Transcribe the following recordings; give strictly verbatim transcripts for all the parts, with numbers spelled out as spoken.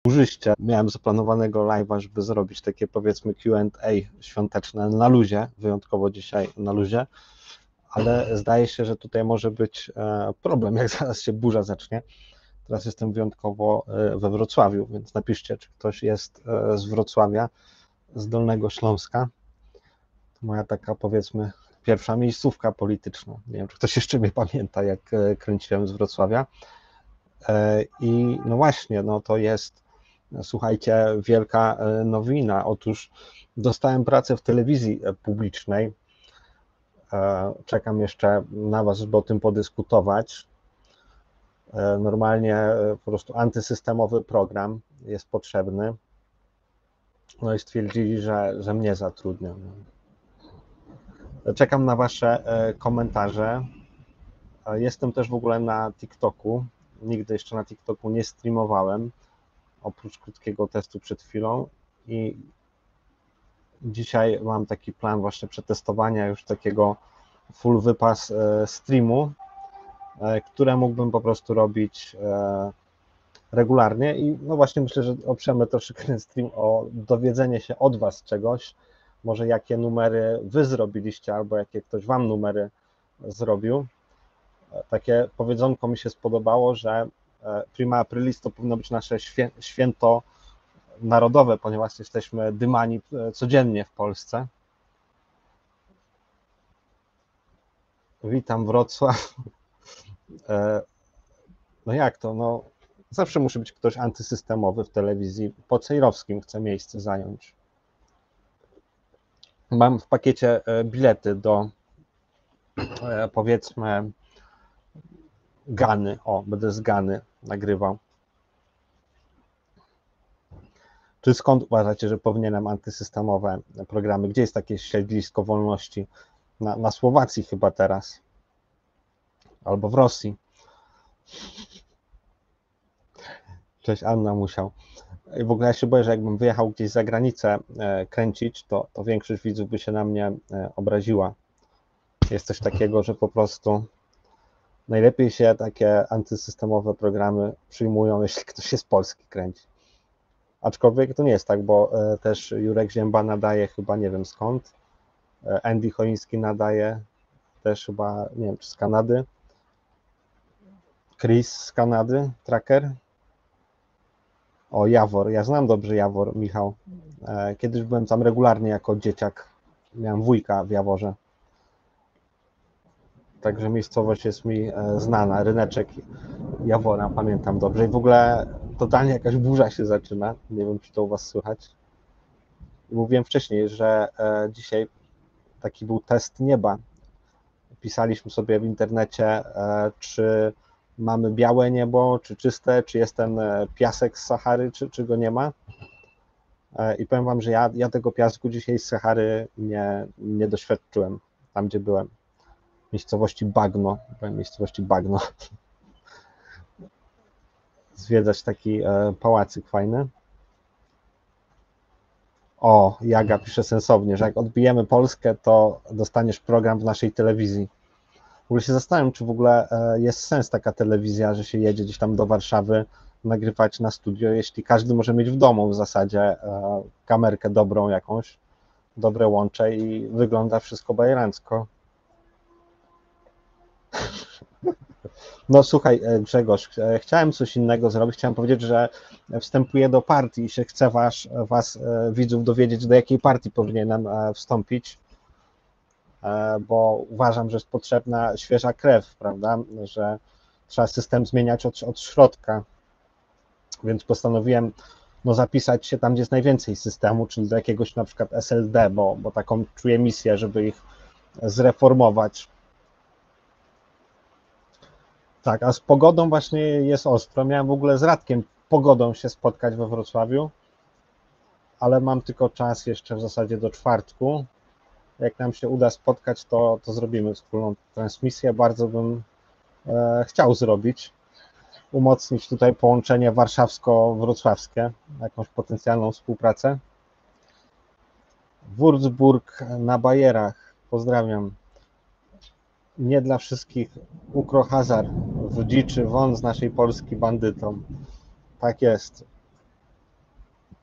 burzyście. Miałem zaplanowanego live'a, żeby zrobić takie powiedzmy Q and A świąteczne na luzie, wyjątkowo dzisiaj na luzie, ale zdaje się, że tutaj może być problem, jak zaraz się burza zacznie. Teraz jestem wyjątkowo we Wrocławiu, więc napiszcie, czy ktoś jest z Wrocławia, z Dolnego Śląska. To moja taka powiedzmy pierwsza miejscówka polityczna. Nie wiem, czy ktoś jeszcze mnie pamięta, jak kręciłem z Wrocławia. I no właśnie, no to jest, słuchajcie, wielka nowina. Otóż dostałem pracę w telewizji publicznej. Czekam jeszcze na Was, żeby o tym podyskutować. Normalnie po prostu antysystemowy program jest potrzebny. No i stwierdzili, że, że mnie zatrudnią. Czekam na Wasze komentarze. Jestem też w ogóle na TikToku. Nigdy jeszcze na TikToku nie streamowałem, oprócz krótkiego testu przed chwilą. I dzisiaj mam taki plan właśnie przetestowania już takiego full wypas streamu, które mógłbym po prostu robić regularnie. I no właśnie myślę, że oprzemy troszkę ten stream o dowiedzenie się od Was czegoś, może jakie numery Wy zrobiliście, albo jakie ktoś Wam numery zrobił. Takie powiedzonko mi się spodobało, że Prima Aprilis to powinno być nasze święto narodowe, ponieważ jesteśmy dymani codziennie w Polsce. Witam Wrocław. No jak to? No, zawsze musi być ktoś antysystemowy w telewizji. Po Cejrowskim chcę miejsce zająć. Mam w pakiecie bilety do powiedzmy Gany. O, będę z Gany nagrywał. Czy skąd uważacie, że powinienem antysystemowe programy? Gdzie jest takie siedlisko wolności? Na, na Słowacji chyba teraz. Albo w Rosji. Cześć, Anna Musiał. I w ogóle ja się boję, że jakbym wyjechał gdzieś za granicę kręcić, to, to większość widzów by się na mnie obraziła. Jest coś takiego, że po prostu najlepiej się takie antysystemowe programy przyjmują, jeśli ktoś jest z Polski kręci. Aczkolwiek to nie jest tak, bo też Jurek Zięba nadaje chyba nie wiem skąd. Andy Choiński nadaje też chyba, nie wiem, czy z Kanady. Chris z Kanady, Tracker. O, Jawor, ja znam dobrze Jawor, Michał. Kiedyś byłem tam regularnie jako dzieciak. Miałem wujka w Jaworze. Także miejscowość jest mi znana. Ryneczek Jawora, pamiętam dobrze. I w ogóle totalnie jakaś burza się zaczyna. Nie wiem, czy to u Was słychać. I mówiłem wcześniej, że dzisiaj taki był test nieba. Pisaliśmy sobie w internecie, czy mamy białe niebo, czy czyste, czy jest ten piasek z Sahary, czy, czy go nie ma. I powiem Wam, że ja, ja tego piasku dzisiaj z Sahary nie, nie doświadczyłem, tam gdzie byłem. W miejscowości Bagno, byłem w miejscowości Bagno. Zwiedzać taki pałacyk fajny. O, Jaga pisze sensownie, że jak odbijemy Polskę, to dostaniesz program w naszej telewizji. W ogóle się zastanawiam, czy w ogóle jest sens taka telewizja, że się jedzie gdzieś tam do Warszawy nagrywać na studio, jeśli każdy może mieć w domu w zasadzie kamerkę dobrą jakąś, dobre łącze i wygląda wszystko bajerancko. No słuchaj Grzegorz, chciałem coś innego zrobić, chciałem powiedzieć, że wstępuję do partii i się chcę was, was widzów dowiedzieć, do jakiej partii powinienem wstąpić, bo uważam, że jest potrzebna świeża krew, prawda, że trzeba system zmieniać od, od środka, więc postanowiłem no, zapisać się tam, gdzie jest najwięcej systemu, czyli do jakiegoś na przykład S L D, bo, bo taką czuję misję, żeby ich zreformować. Tak, a z pogodą właśnie jest ostro. Miałem w ogóle z Radkiem pogodą się spotkać we Wrocławiu, ale mam tylko czas jeszcze w zasadzie do czwartku. Jak nam się uda spotkać, to, to zrobimy wspólną transmisję. Bardzo bym e, chciał zrobić, umocnić tutaj połączenie warszawsko-wrocławskie, jakąś potencjalną współpracę. Würzburg na Bajerach, pozdrawiam. Nie dla wszystkich ukro hazard w dziczy won z naszej Polski bandytom. Tak jest.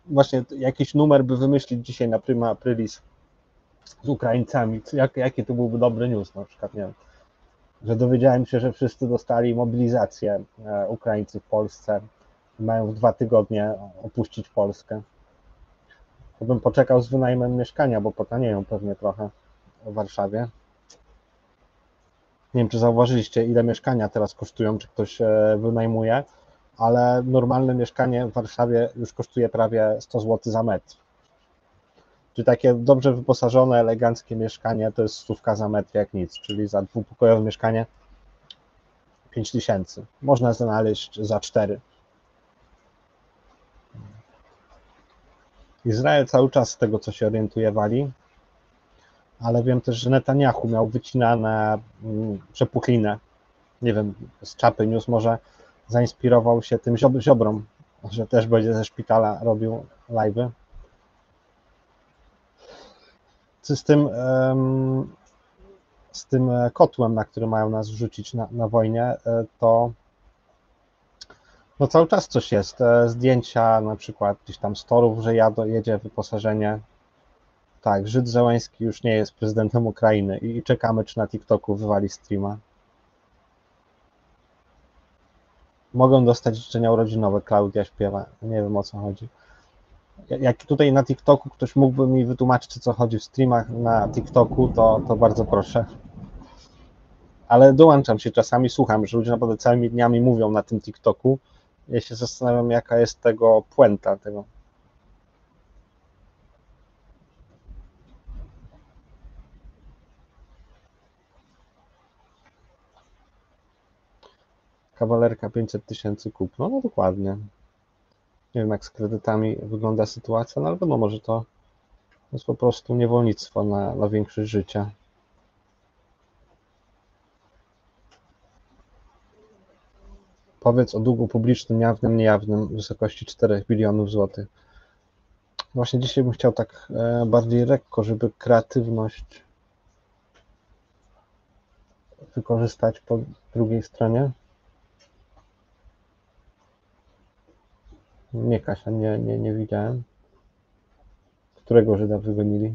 właśnie jakiś numer by wymyślić dzisiaj na Prima Aprilis z Ukraińcami, jak, jaki to byłby dobry news, na przykład, nie wiem, że dowiedziałem się, że wszyscy dostali mobilizację e, Ukraińcy w Polsce i mają w dwa tygodnie opuścić Polskę. To bym poczekał z wynajmem mieszkania, bo potanieją pewnie trochę w Warszawie. Nie wiem, czy zauważyliście, ile mieszkania teraz kosztują, czy ktoś e, wynajmuje, ale normalne mieszkanie w Warszawie już kosztuje prawie sto złotych za metr. Czyli takie dobrze wyposażone, eleganckie mieszkanie to jest stówka za metr jak nic, czyli za dwupokojowe mieszkanie pięć tysięcy. Można znaleźć za cztery. Izrael cały czas z tego, co się orientuje, wali, ale wiem też, że Netanyahu miał wycinane przepuchlinę. Nie wiem, z Czapy News może zainspirował się tym ziob Ziobrą, że też będzie ze szpitala robił live'y. Z tym, z tym kotłem, na który mają nas wrzucić na, na wojnie, to no cały czas coś jest. Zdjęcia na przykład gdzieś tam z torów, że jadą, jedzie wyposażenie. Tak, Żyd Zełański już nie jest prezydentem Ukrainy i czekamy, czy na TikToku wywali streama. Mogą dostać życzenia urodzinowe, Klaudia śpiewa, nie wiem, o co chodzi. Jak tutaj na TikToku ktoś mógłby mi wytłumaczyć, o co chodzi w streamach na TikToku, to, to bardzo proszę. Ale dołączam się czasami, słucham, że ludzie naprawdę całymi dniami mówią na tym TikToku. Ja się zastanawiam, jaka jest tego puenta tego. Kawalerka pięćset tysięcy kupno, no dokładnie. Nie wiem, jak z kredytami wygląda sytuacja, no ale no może to jest po prostu niewolnictwo na, na większość życia. Powiedz o długu publicznym, jawnym, niejawnym w wysokości czterech bilionów złotych. Właśnie dzisiaj bym chciał tak bardziej lekko, żeby kreatywność wykorzystać po drugiej stronie. Nie, Kasia, nie, nie, nie widziałem. Którego Żyda wygonili?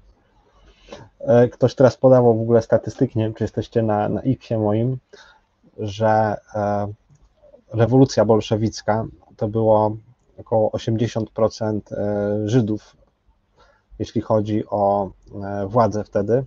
Ktoś teraz podawał w ogóle statystyki, nie wiem, czy jesteście na, na X-ie moim, że rewolucja bolszewicka to było około osiemdziesiąt procent Żydów, jeśli chodzi o władzę wtedy.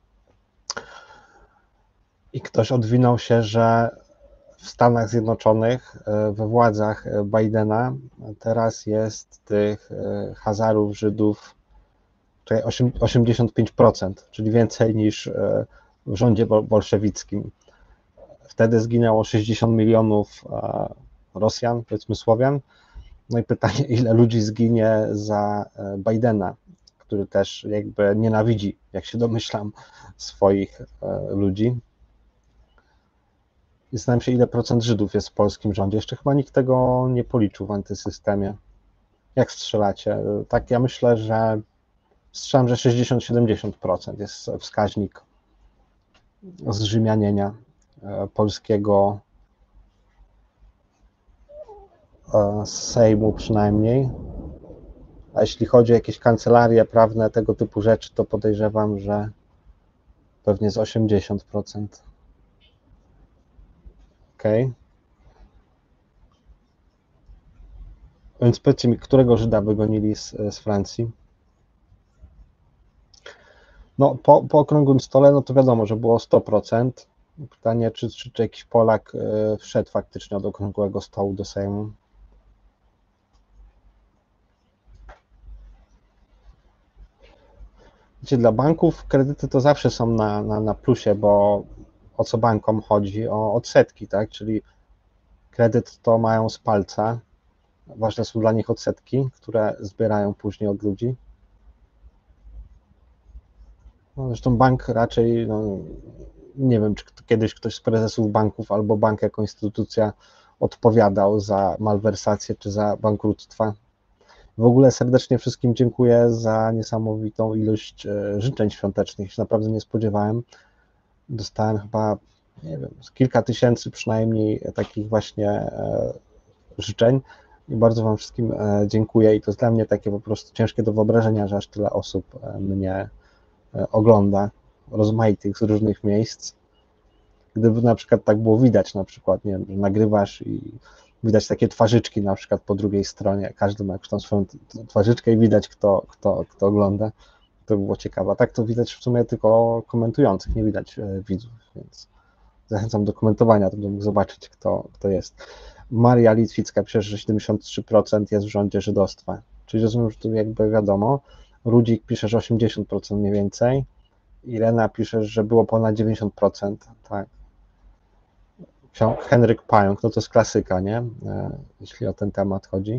I ktoś odwinął się, że w Stanach Zjednoczonych we władzach Bidena teraz jest tych Hazarów, Żydów osiemdziesiąt pięć procent, czyli więcej niż w rządzie bolszewickim. Wtedy zginęło sześćdziesiąt milionów Rosjan, powiedzmy Słowian. No i pytanie, ile ludzi zginie za Bidena, który też jakby nienawidzi, jak się domyślam, swoich ludzi. Zastanawiam się, ile procent Żydów jest w polskim rządzie. Jeszcze chyba nikt tego nie policzył w antysystemie. Jak strzelacie? Tak, ja myślę, że strzelam, że sześćdziesiąt do siedemdziesięciu procent jest wskaźnik zrzymianienia polskiego Sejmu przynajmniej. A jeśli chodzi o jakieś kancelarie prawne, tego typu rzeczy, to podejrzewam, że pewnie z osiemdziesiąt procent. Okej. Okay. Więc powiedzcie mi, którego Żyda wygonili z, z Francji? No, po, po okrągłym stole, no to wiadomo, że było sto procent. Pytanie, czy, czy, czy jakiś Polak wszedł faktycznie od okrągłego stołu do Sejmu? Wiecie, dla banków kredyty to zawsze są na, na, na plusie, bo o co bankom chodzi? O odsetki, tak? Czyli kredyt to mają z palca. Ważne są dla nich odsetki, które zbierają później od ludzi. No, zresztą bank raczej, no, nie wiem, czy kiedyś ktoś z prezesów banków albo bank jako instytucja odpowiadał za malwersacje czy za bankructwa. W ogóle serdecznie wszystkim dziękuję za niesamowitą ilość życzeń świątecznych. Się naprawdę nie spodziewałem. Dostałem chyba, nie wiem, kilka tysięcy przynajmniej takich właśnie życzeń. I bardzo Wam wszystkim e, dziękuję i to jest dla mnie takie po prostu ciężkie do wyobrażenia, że aż tyle osób e, mnie e, ogląda, rozmaitych z różnych miejsc. Gdyby na przykład tak było widać, na przykład, nie wiem, że nagrywasz i widać takie twarzyczki na przykład po drugiej stronie, każdy ma jakąś tam swoją twarzyczkę i widać, kto, kto, kto ogląda, to by było ciekawe. A tak to widać w sumie tylko komentujących, nie widać e, widzów, więc zachęcam do komentowania, to bym mógł zobaczyć, kto, kto jest. Maria Litwicka pisze, że siedemdziesiąt trzy procent jest w rządzie żydostwa, czyli rozumiem, że tu jakby wiadomo. Rudzik pisze, że osiemdziesiąt procent mniej więcej. Irena pisze, że było ponad dziewięćdziesiąt procent, tak. Henryk Pająk, no to jest klasyka, nie? Jeśli o ten temat chodzi.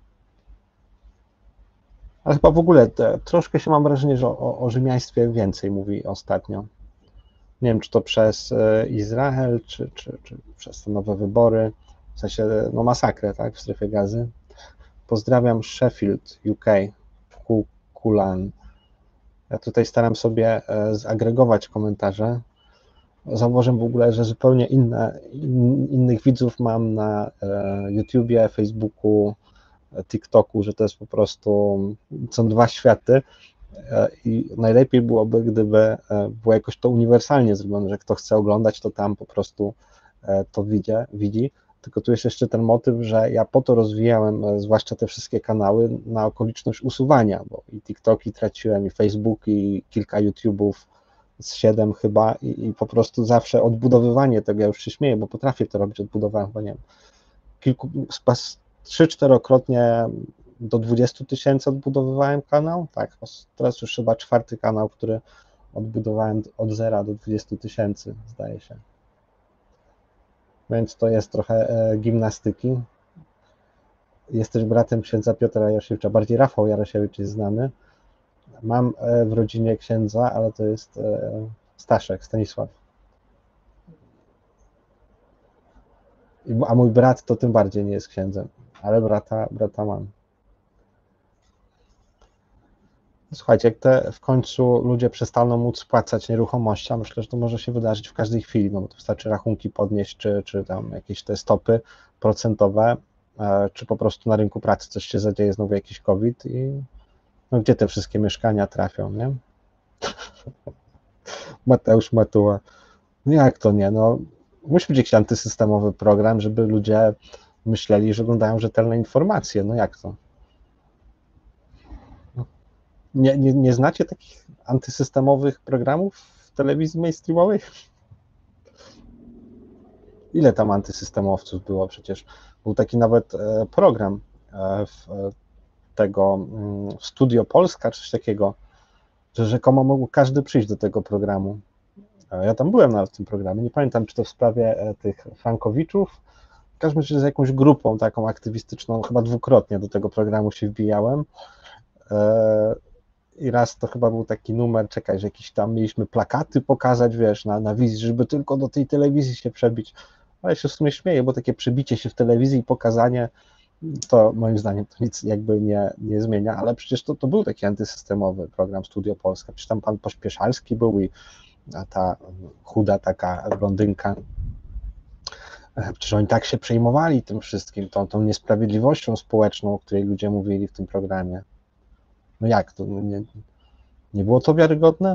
Ale chyba w ogóle te, troszkę się mam wrażenie, że o, o rzymiaństwie więcej mówi ostatnio. Nie wiem, czy to przez Izrael, czy, czy, czy przez te nowe wybory, w sensie no masakrę, tak, w strefie Gazy. Pozdrawiam Sheffield, U K, Kulan. Ja tutaj staram sobie zagregować komentarze. Zauważyłem w ogóle, że zupełnie inne, in, innych widzów mam na YouTubie, Facebooku, TikToku, że to jest po prostu, są dwa światy i najlepiej byłoby, gdyby było jakoś to uniwersalnie zrobione, że kto chce oglądać, to tam po prostu to widzi, widzi. Tylko tu jest jeszcze ten motyw, że ja po to rozwijałem zwłaszcza te wszystkie kanały na okoliczność usuwania, bo i TikToki traciłem, i Facebook, i kilka YouTubów, z siedem chyba i, i po prostu zawsze odbudowywanie tego, ja już się śmieję, bo potrafię to robić, odbudowanie, bo nie wiem, kilku, trzy, czterokrotnie do dwudziestu tysięcy odbudowywałem kanał, tak, teraz już chyba czwarty kanał, który odbudowałem od zera do dwudziestu tysięcy, zdaje się. Więc to jest trochę e, gimnastyki. Jesteś bratem księdza Piotra Jarosiewicza, bardziej Rafał Jarosiewicz jest znany. Mam e, w rodzinie księdza, ale to jest e, Staszek, Stanisław. A mój brat to tym bardziej nie jest księdzem, ale brata, brata mam. Słuchajcie, jak te w końcu ludzie przestaną móc spłacać nieruchomości, a myślę, że to może się wydarzyć w każdej chwili, no bo to wystarczy rachunki podnieść, czy, czy tam jakieś te stopy procentowe, czy po prostu na rynku pracy coś się zadzieje, znowu jakiś COVID i no gdzie te wszystkie mieszkania trafią, nie? Mateusz Matuła. No jak to nie? No musi być jakiś antysystemowy program, żeby ludzie myśleli, że oglądają rzetelne informacje. No jak to? Nie, nie, nie znacie takich antysystemowych programów w telewizji mainstreamowej? Ile tam antysystemowców było przecież? Był taki nawet program w tego w Studio Polska, coś takiego, że rzekomo mógł każdy przyjść do tego programu. Ja tam byłem nawet w tym programie, nie pamiętam, czy to w sprawie tych Frankowiczów, w każdym razie z jakąś grupą taką aktywistyczną, chyba dwukrotnie do tego programu się wbijałem. I raz to chyba był taki numer, czekaj, że jakieś tam mieliśmy plakaty pokazać, wiesz, na, na wizji, żeby tylko do tej telewizji się przebić. Ale się w sumie śmieję, bo takie przebicie się w telewizji i pokazanie, to moim zdaniem to nic jakby nie, nie zmienia, ale przecież to, to był taki antysystemowy program Studio Polska. Przecież tam pan Pośpieszalski był i ta chuda taka blondynka. Przecież oni tak się przejmowali tym wszystkim, tą, tą niesprawiedliwością społeczną, o której ludzie mówili w tym programie. No jak to? Nie, nie było to wiarygodne?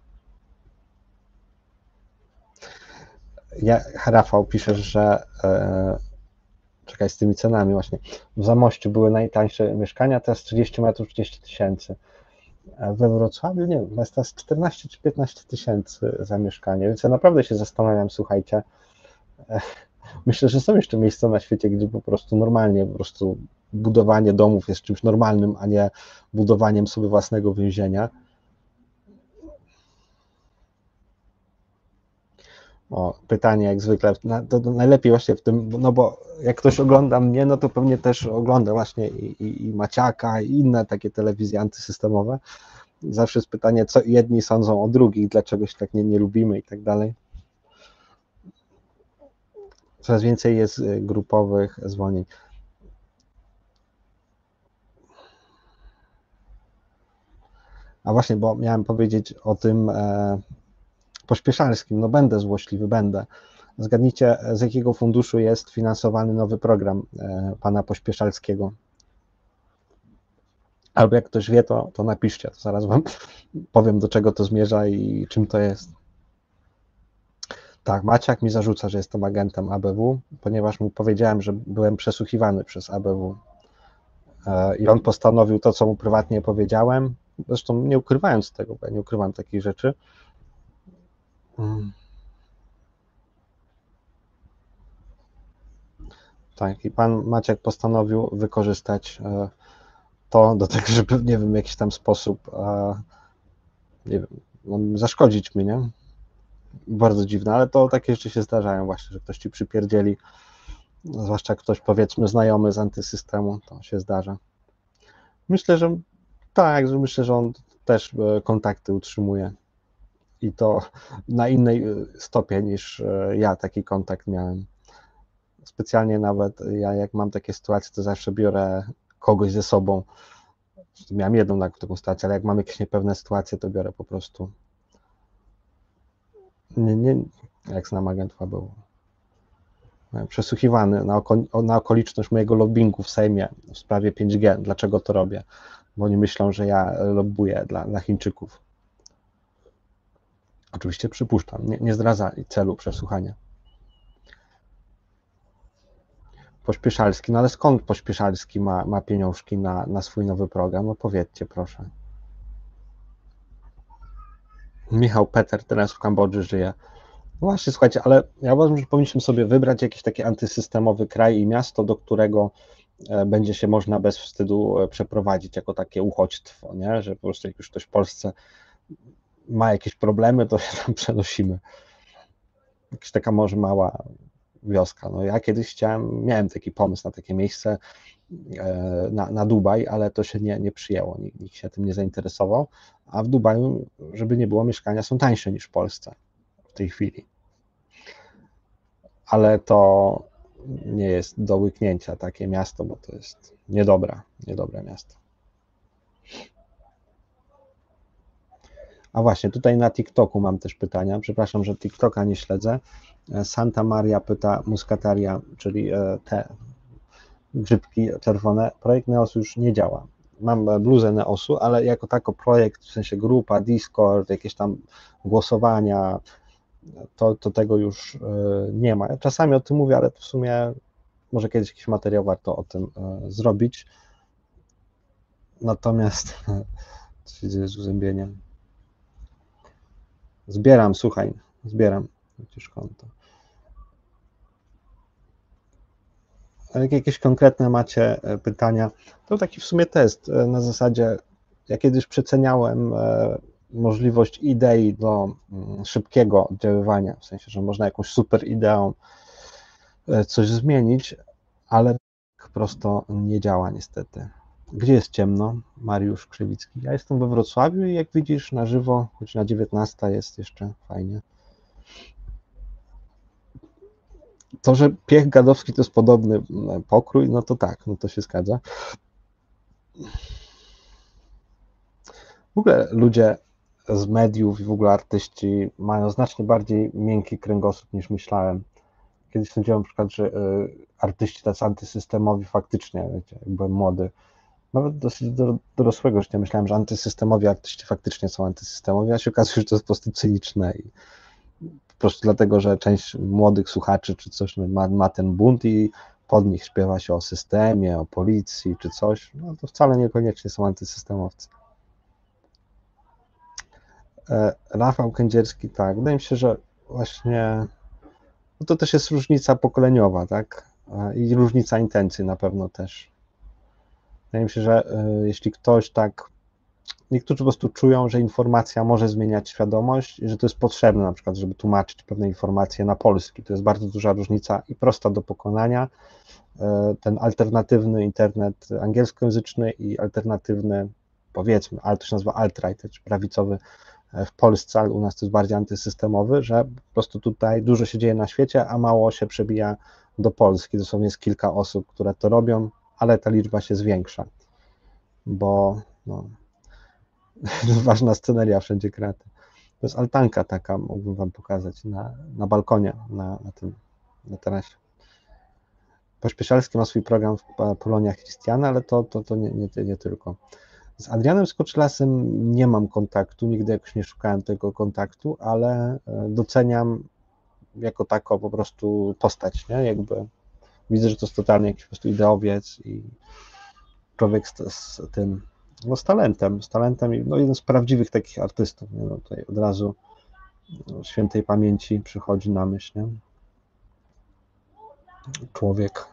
Ja, Rafał pisze, że e, czekaj, z tymi cenami właśnie. W Zamościu były najtańsze mieszkania, teraz trzydzieści metrów, trzydzieści tysięcy. We Wrocławiu, nie wiem, jest teraz czternaście czy piętnaście tysięcy za mieszkanie, więc ja naprawdę się zastanawiam, słuchajcie, myślę, że są jeszcze miejsca na świecie, gdzie po prostu normalnie, po prostu budowanie domów jest czymś normalnym, a nie budowaniem sobie własnego więzienia. O, pytanie jak zwykle, to, to najlepiej właśnie w tym, no bo jak ktoś ogląda mnie, no to pewnie też ogląda właśnie i, i, i Maciaka, i inne takie telewizje antysystemowe. Zawsze jest pytanie, co jedni sądzą o drugich, dlaczego się tak nie, nie lubimy i tak dalej. Coraz więcej jest grupowych zwolnień. A właśnie, bo miałem powiedzieć o tym e, Pośpieszalskim, no będę złośliwy, będę, Zgadnijcie, z jakiego funduszu jest finansowany nowy program pana Pośpieszalskiego. Albo jak ktoś wie, to, to napiszcie, to zaraz wam powiem, do czego to zmierza i czym to jest. Tak, Maciak mi zarzuca, że jestem agentem A B W, ponieważ mu powiedziałem, że byłem przesłuchiwany przez A B W. I on postanowił to, co mu prywatnie powiedziałem, zresztą nie ukrywając tego, bo ja nie ukrywam takich rzeczy. Tak, i pan Maciek postanowił wykorzystać to do tego, żeby, nie wiem, w jakiś tam sposób, nie wiem, zaszkodzić mi, nie? Bardzo dziwne, ale to takie rzeczy się zdarzają właśnie, że ktoś ci przypierdzieli, zwłaszcza ktoś, powiedzmy, znajomy z antysystemu, to się zdarza. Myślę, że tak, że myślę, że on też kontakty utrzymuje i to na innej stopie niż ja taki kontakt miałem. Specjalnie nawet ja, jak mam takie sytuacje, to zawsze biorę kogoś ze sobą. Miałem jedną taką sytuację, ale jak mam jakieś niepewne sytuacje, to biorę po prostu. Nie, nie, jak znam agentów A B W. Przesłuchiwany na, oko, na okoliczność mojego lobbingu w Sejmie w sprawie pięć G. Dlaczego to robię? Bo oni myślą, że ja lobbuję dla, dla Chińczyków. Oczywiście przypuszczam, nie, nie zdradza celu przesłuchania. Pośpieszalski, no ale skąd Pośpieszalski ma, ma pieniążki na, na swój nowy program? No powiedzcie, proszę. Michał Peter teraz w Kambodży żyje. No właśnie, słuchajcie, ale ja uważam, że powinniśmy sobie wybrać jakiś taki antysystemowy kraj i miasto, do którego będzie się można bez wstydu przeprowadzić jako takie uchodźstwo, nie? Że po prostu jak już ktoś w Polsce ma jakieś problemy, to się tam przenosimy. Jakaś taka może mała wioska. No ja kiedyś chciałem, miałem taki pomysł na takie miejsce, na, na Dubaj, ale to się nie, nie przyjęło, nikt, nikt się tym nie zainteresował, a w Dubaju, żeby nie było, mieszkania są tańsze niż w Polsce w tej chwili. Ale to nie jest do łyknięcia takie miasto, bo to jest niedobra, niedobre miasto. A właśnie, tutaj na TikToku mam też pytania, przepraszam, że TikToka nie śledzę. Santa Maria pyta, muskataria, czyli te grzybki czerwone, projekt Neosu już nie działa. Mam bluzę Neosu, ale jako tako projekt, w sensie grupa, Discord, jakieś tam głosowania, to, to tego już nie ma. Czasami o tym mówię, ale w sumie może kiedyś jakiś materiał warto o tym zrobić. Natomiast co się dzieje z uzębieniem? Zbieram, słuchaj, zbieram przecież konto. Jak jakieś konkretne macie pytania, to taki w sumie test na zasadzie, ja kiedyś przeceniałem możliwość idei do szybkiego oddziaływania, w sensie, że można jakąś super ideą coś zmienić, ale tak prosto nie działa niestety. Gdzie jest ciemno? Mariusz Krzywicki. Ja jestem we Wrocławiu i jak widzisz na żywo, godzina dziewiętnasta jest jeszcze fajnie. To, że piech gadowski to jest podobny pokrój, no to tak, no to się zgadza. W ogóle ludzie z mediów i w ogóle artyści mają znacznie bardziej miękki kręgosłup niż myślałem. Kiedyś sądziłem na przykład, że artyści tacy antysystemowi faktycznie, wiecie, jak byłem młody, nawet dosyć dorosłego życia myślałem, że antysystemowi artyści faktycznie są antysystemowi, a się okazuje, że to jest po prostu cyniczne i po prostu dlatego, że część młodych słuchaczy czy coś ma, ma ten bunt i pod nich śpiewa się o systemie, o policji czy coś, no to wcale niekoniecznie są antysystemowcy. Rafał Kędzierski, tak, wydaje mi się, że właśnie no to też jest różnica pokoleniowa, tak, i różnica intencji na pewno też. Wydaje mi się, że jeśli ktoś tak, niektórzy po prostu czują, że informacja może zmieniać świadomość i że to jest potrzebne na przykład, żeby tłumaczyć pewne informacje na polski. To jest bardzo duża różnica i prosta do pokonania. Ten alternatywny internet angielskojęzyczny i alternatywny, powiedzmy, ale to się nazywa alt-right, czy prawicowy w Polsce, ale u nas to jest bardziej antysystemowy, że po prostu tutaj dużo się dzieje na świecie, a mało się przebija do Polski. Dosłownie jest kilka osób, które to robią, ale ta liczba się zwiększa, bo no, ważna sceneria wszędzie kraty. To jest altanka taka, mógłbym wam pokazać na, na balkonie, na, na tym, na tarasie. Pośpieszalski ma swój program w Polonia Christiana, ale to, to, to nie, nie, nie tylko. Z Adrianem Skoczylasem nie mam kontaktu, nigdy jakoś nie szukałem tego kontaktu, ale doceniam jako tako po prostu postać, nie? Jakby widzę, że to jest totalnie jakiś po prostu ideowiec i człowiek z, z tym, no z talentem, z talentem i no jeden z prawdziwych takich artystów, nie? No tutaj od razu świętej pamięci przychodzi na myśl, nie? Człowiek.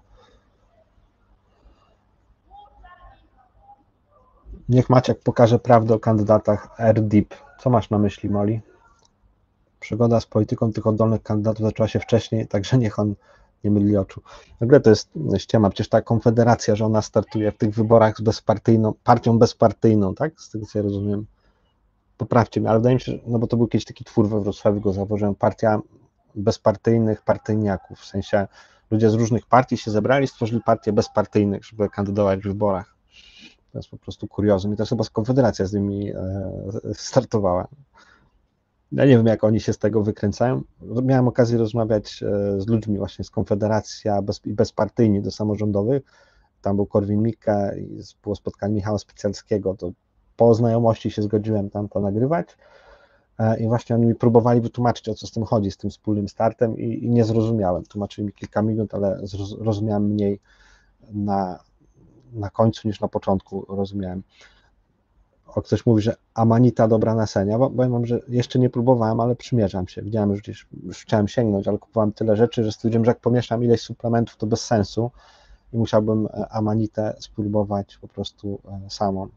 Niech Maciek pokaże prawdę o kandydatach R D I P. Co masz na myśli, Moli? Przygoda z polityką tych oddolnych kandydatów zaczęła się wcześniej, także niech on nie myli oczu. W ogóle to jest ściema, przecież ta Konfederacja, że ona startuje w tych wyborach z bezpartyjną, partią bezpartyjną, tak? Z tego co ja rozumiem. Poprawcie mnie, ale wydaje mi się, że, no bo to był kiedyś taki twór we Wrocławiu, go zauważyłem, partia bezpartyjnych partyjniaków, w sensie ludzie z różnych partii się zebrali, stworzyli partię bezpartyjnych, żeby kandydować w wyborach. To jest po prostu kuriozum i to chyba Konfederacja z nimi startowała. Ja nie wiem, jak oni się z tego wykręcają. Miałem okazję rozmawiać z ludźmi właśnie z Konfederacja i bezpartyjni do samorządowych. Tam był Korwin-Mikke i było spotkanie Michała Specjalskiego. To po znajomości się zgodziłem tam to nagrywać. I właśnie oni mi próbowali wytłumaczyć, o co z tym chodzi, z tym wspólnym startem i, i nie zrozumiałem. Tłumaczyli mi kilka minut, ale zrozumiałem mniej na, na końcu niż na początku rozumiałem. O, ktoś mówi, że amanita dobra na sen. Ja powiem wam, że jeszcze nie próbowałem, ale przymierzam się. Widziałem, że gdzieś już chciałem sięgnąć, ale kupowałem tyle rzeczy, że stwierdziłem, że jak pomieszam ileś suplementów, to bez sensu i musiałbym amanitę spróbować po prostu samą.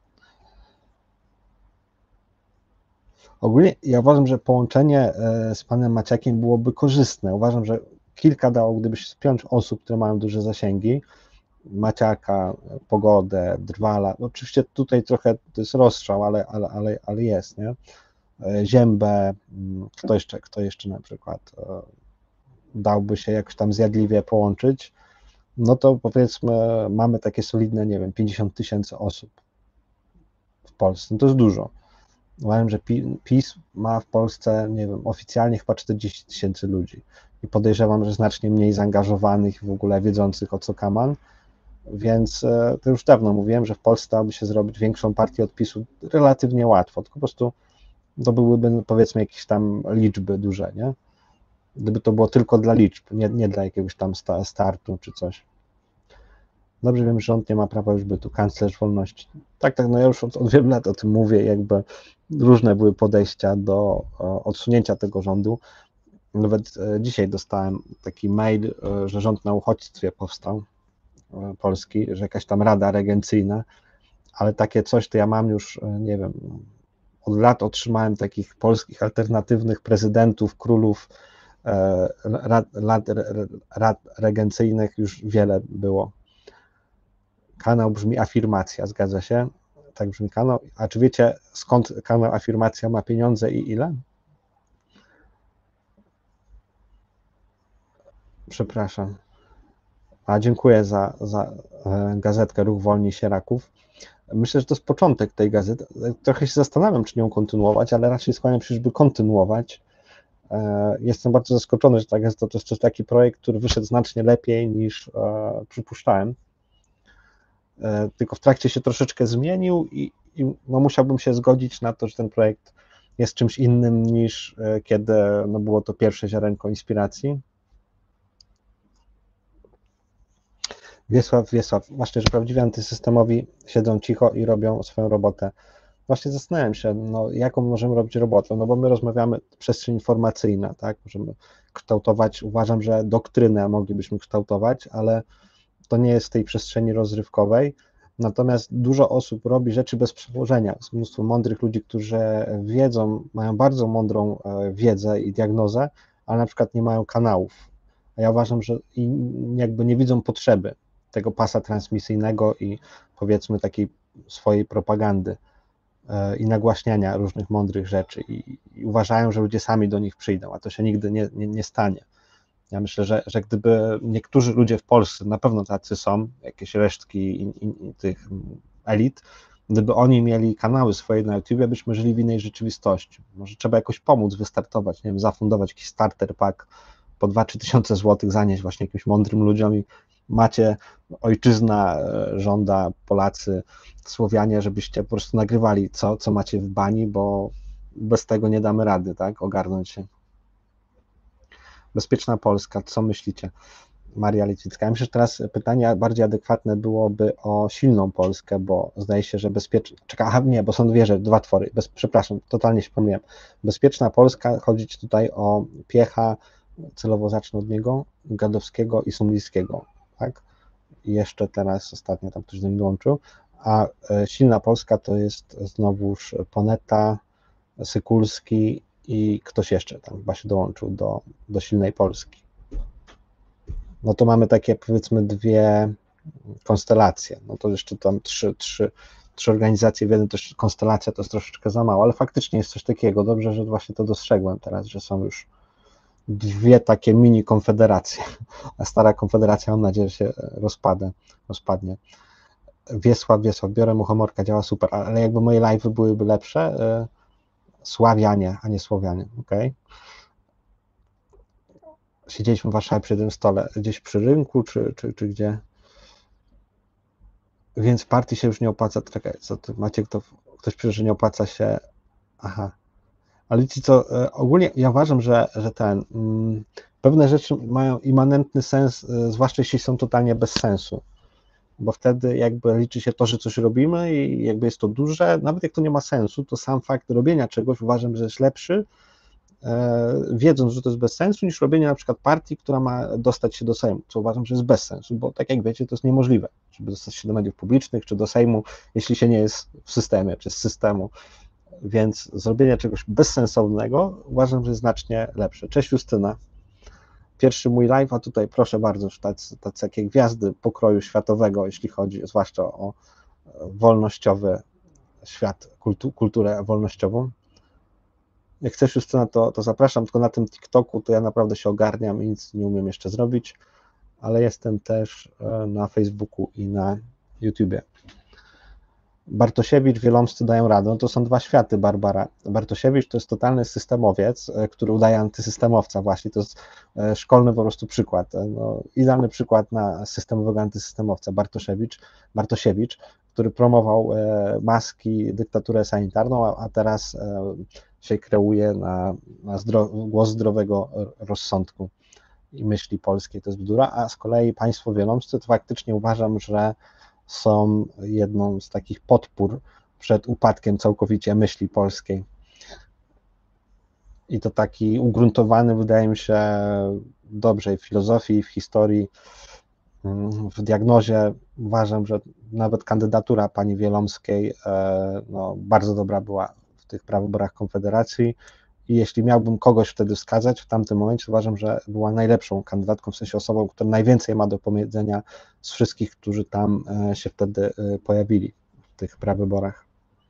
Ogólnie ja uważam, że połączenie z panem Maciakiem byłoby korzystne. Uważam, że kilka dało, gdyby się spiąć osób, które mają duże zasięgi, Maciaka, Pogodę, Drwala, no oczywiście tutaj trochę to jest rozstrzał, ale, ale, ale, ale jest, nie? Ziębę, kto jeszcze, kto jeszcze na przykład dałby się jakoś tam zjadliwie połączyć, no to powiedzmy mamy takie solidne, nie wiem, pięćdziesiąt tysięcy osób w Polsce, no to jest dużo. Uważam, że PiS ma w Polsce, nie wiem, oficjalnie chyba czterdzieści tysięcy ludzi i podejrzewam, że znacznie mniej zaangażowanych i w ogóle wiedzących o co kaman, więc to już dawno mówiłem, że w Polsce dałoby się zrobić większą partię od PiSu relatywnie łatwo, tylko po prostu to byłyby powiedzmy jakieś tam liczby duże, nie? Gdyby to było tylko dla liczb, nie, nie dla jakiegoś tam startu czy coś. Dobrze wiem, że rząd nie ma prawa już bytu, kanclerz wolności. Tak, tak, no ja już od, od wielu lat o tym mówię, jakby różne były podejścia do odsunięcia tego rządu. Nawet dzisiaj dostałem taki mail, że rząd na uchodźstwie powstał, Polski, że jakaś tam rada regencyjna, ale takie coś to ja mam już, nie wiem, od lat otrzymałem takich polskich alternatywnych prezydentów, królów, rad, rad, rad regencyjnych już wiele było. Kanał brzmi Afirmacja, zgadza się? Tak brzmi kanał. A czy wiecie, skąd kanał Afirmacja ma pieniądze i ile? Przepraszam. A dziękuję za, za gazetkę Ruch Wolni Sieraków. Myślę, że to jest początek tej gazety. Trochę się zastanawiam, czy nią kontynuować, ale raczej skłaniam się, żeby kontynuować. Jestem bardzo zaskoczony, że ta gazeta to jest taki projekt, który wyszedł znacznie lepiej niż przypuszczałem. Tylko w trakcie się troszeczkę zmienił i, i no musiałbym się zgodzić na to, że ten projekt jest czymś innym niż kiedy no było to pierwsze ziarenko inspiracji. Wiesław, Wiesław, właśnie, że prawdziwi antysystemowi siedzą cicho i robią swoją robotę. Właśnie zastanawiam się, no, jaką możemy robić robotę, no bo my rozmawiamy, przestrzeń informacyjna, tak, możemy kształtować, uważam, że doktrynę moglibyśmy kształtować, ale to nie jest w tej przestrzeni rozrywkowej, natomiast dużo osób robi rzeczy bez przełożenia, jest mnóstwo mądrych ludzi, którzy wiedzą, mają bardzo mądrą wiedzę i diagnozę, ale na przykład nie mają kanałów, a ja uważam, że jakby nie widzą potrzeby tego pasa transmisyjnego i powiedzmy takiej swojej propagandy i nagłaśniania różnych mądrych rzeczy i, i uważają, że ludzie sami do nich przyjdą, a to się nigdy nie, nie, nie stanie. Ja myślę, że, że gdyby niektórzy ludzie w Polsce, na pewno tacy są, jakieś resztki i, i, i tych elit, Gdyby oni mieli kanały swoje na YouTube, byśmy żyli w innej rzeczywistości. Może trzeba jakoś pomóc, wystartować, nie wiem, zafundować jakiś starter pack, po dwa trzy tysiące złotych zanieść właśnie jakimś mądrym ludziom i macie, ojczyzna żąda, Polacy, Słowianie, żebyście po prostu nagrywali co, co macie w bani, bo bez tego nie damy rady, tak, ogarnąć się. Bezpieczna Polska, co myślicie? Maria Licicka. Ja myślę, że teraz pytanie bardziej adekwatne byłoby o silną Polskę, bo zdaje się, że bezpieczna... Czeka, aha, nie, bo są dwie rzeczy, dwa twory. Bez, przepraszam, totalnie się pomyliłem. Bezpieczna Polska, chodzić tutaj o Piecha, celowo zacznę od niego, Gadowskiego i Sumlickiego, tak? I jeszcze teraz ostatnio tam ktoś do mnie dołączył. A silna Polska to jest znowuż Poneta, Sykulski i ktoś jeszcze tam chyba się dołączył do, do silnej Polski. No to mamy takie, powiedzmy, dwie konstelacje, no to jeszcze tam trzy, trzy, trzy organizacje w jednym, też konstelacja to jest troszeczkę za mało, ale faktycznie jest coś takiego, dobrze, że właśnie to dostrzegłem teraz, że są już dwie takie mini konfederacje, a stara konfederacja, mam nadzieję, że się rozpada, rozpadnie. Wiesław, Wiesław, biorę muchomorka, działa super, ale jakby moje live'y byłyby lepsze, Sławianie, a nie Słowianie, okej. Okay. Siedzieliśmy w Warszawie przy tym stole, gdzieś przy rynku, czy, czy, czy gdzie? Więc partii się już nie opłaca, czekaj, co ty, macie kto, ktoś pisze, że nie opłaca się, aha, ale ci co, ogólnie ja uważam, że, że ten, mm, pewne rzeczy mają immanentny sens, zwłaszcza jeśli są totalnie bez sensu, bo wtedy jakby liczy się to, że coś robimy i jakby jest to duże, nawet jak to nie ma sensu, to sam fakt robienia czegoś uważam, że jest lepszy, wiedząc, że to jest bez sensu, niż robienie na przykład partii, która ma dostać się do Sejmu, co uważam, że jest bez sensu, bo tak jak wiecie, to jest niemożliwe, żeby dostać się do mediów publicznych, czy do Sejmu, jeśli się nie jest w systemie, czy z systemu, więc zrobienie czegoś bezsensownego uważam, że jest znacznie lepsze. Cześć Justyna, pierwszy mój live, a tutaj proszę bardzo, tacy, tacy jakie gwiazdy pokroju światowego, jeśli chodzi zwłaszcza o wolnościowy świat, kultu, kulturę wolnościową. Jak chcesz Justyna, to, to zapraszam, tylko na tym TikToku to ja naprawdę się ogarniam i nic nie umiem jeszcze zrobić, ale jestem też na Facebooku i na YouTubie. Bartosiewicz, Wielomscy dają radę, no to są dwa światy, Barbara. Bartosiewicz to jest totalny systemowiec, który udaje antysystemowca właśnie, to jest szkolny po prostu przykład, no, idealny przykład na systemowego antysystemowca, Bartoszewicz, Bartosiewicz, który promował maski, dyktaturę sanitarną, a teraz się kreuje na, na zdro, głos zdrowego rozsądku i myśli polskiej, to jest bzdura, a z kolei państwo wielomscy to faktycznie uważam, że są jedną z takich podpór przed upadkiem całkowicie myśli polskiej. I to taki ugruntowany, wydaje mi się, dobrze w filozofii, w historii, w diagnozie. Uważam, że nawet kandydatura pani Wielomskiej no, bardzo dobra była w tych prawyborach Konfederacji i jeśli miałbym kogoś wtedy wskazać w tamtym momencie, uważam, że była najlepszą kandydatką, w sensie osobą, która najwięcej ma do powiedzenia z wszystkich, którzy tam się wtedy pojawili w tych prawyborach.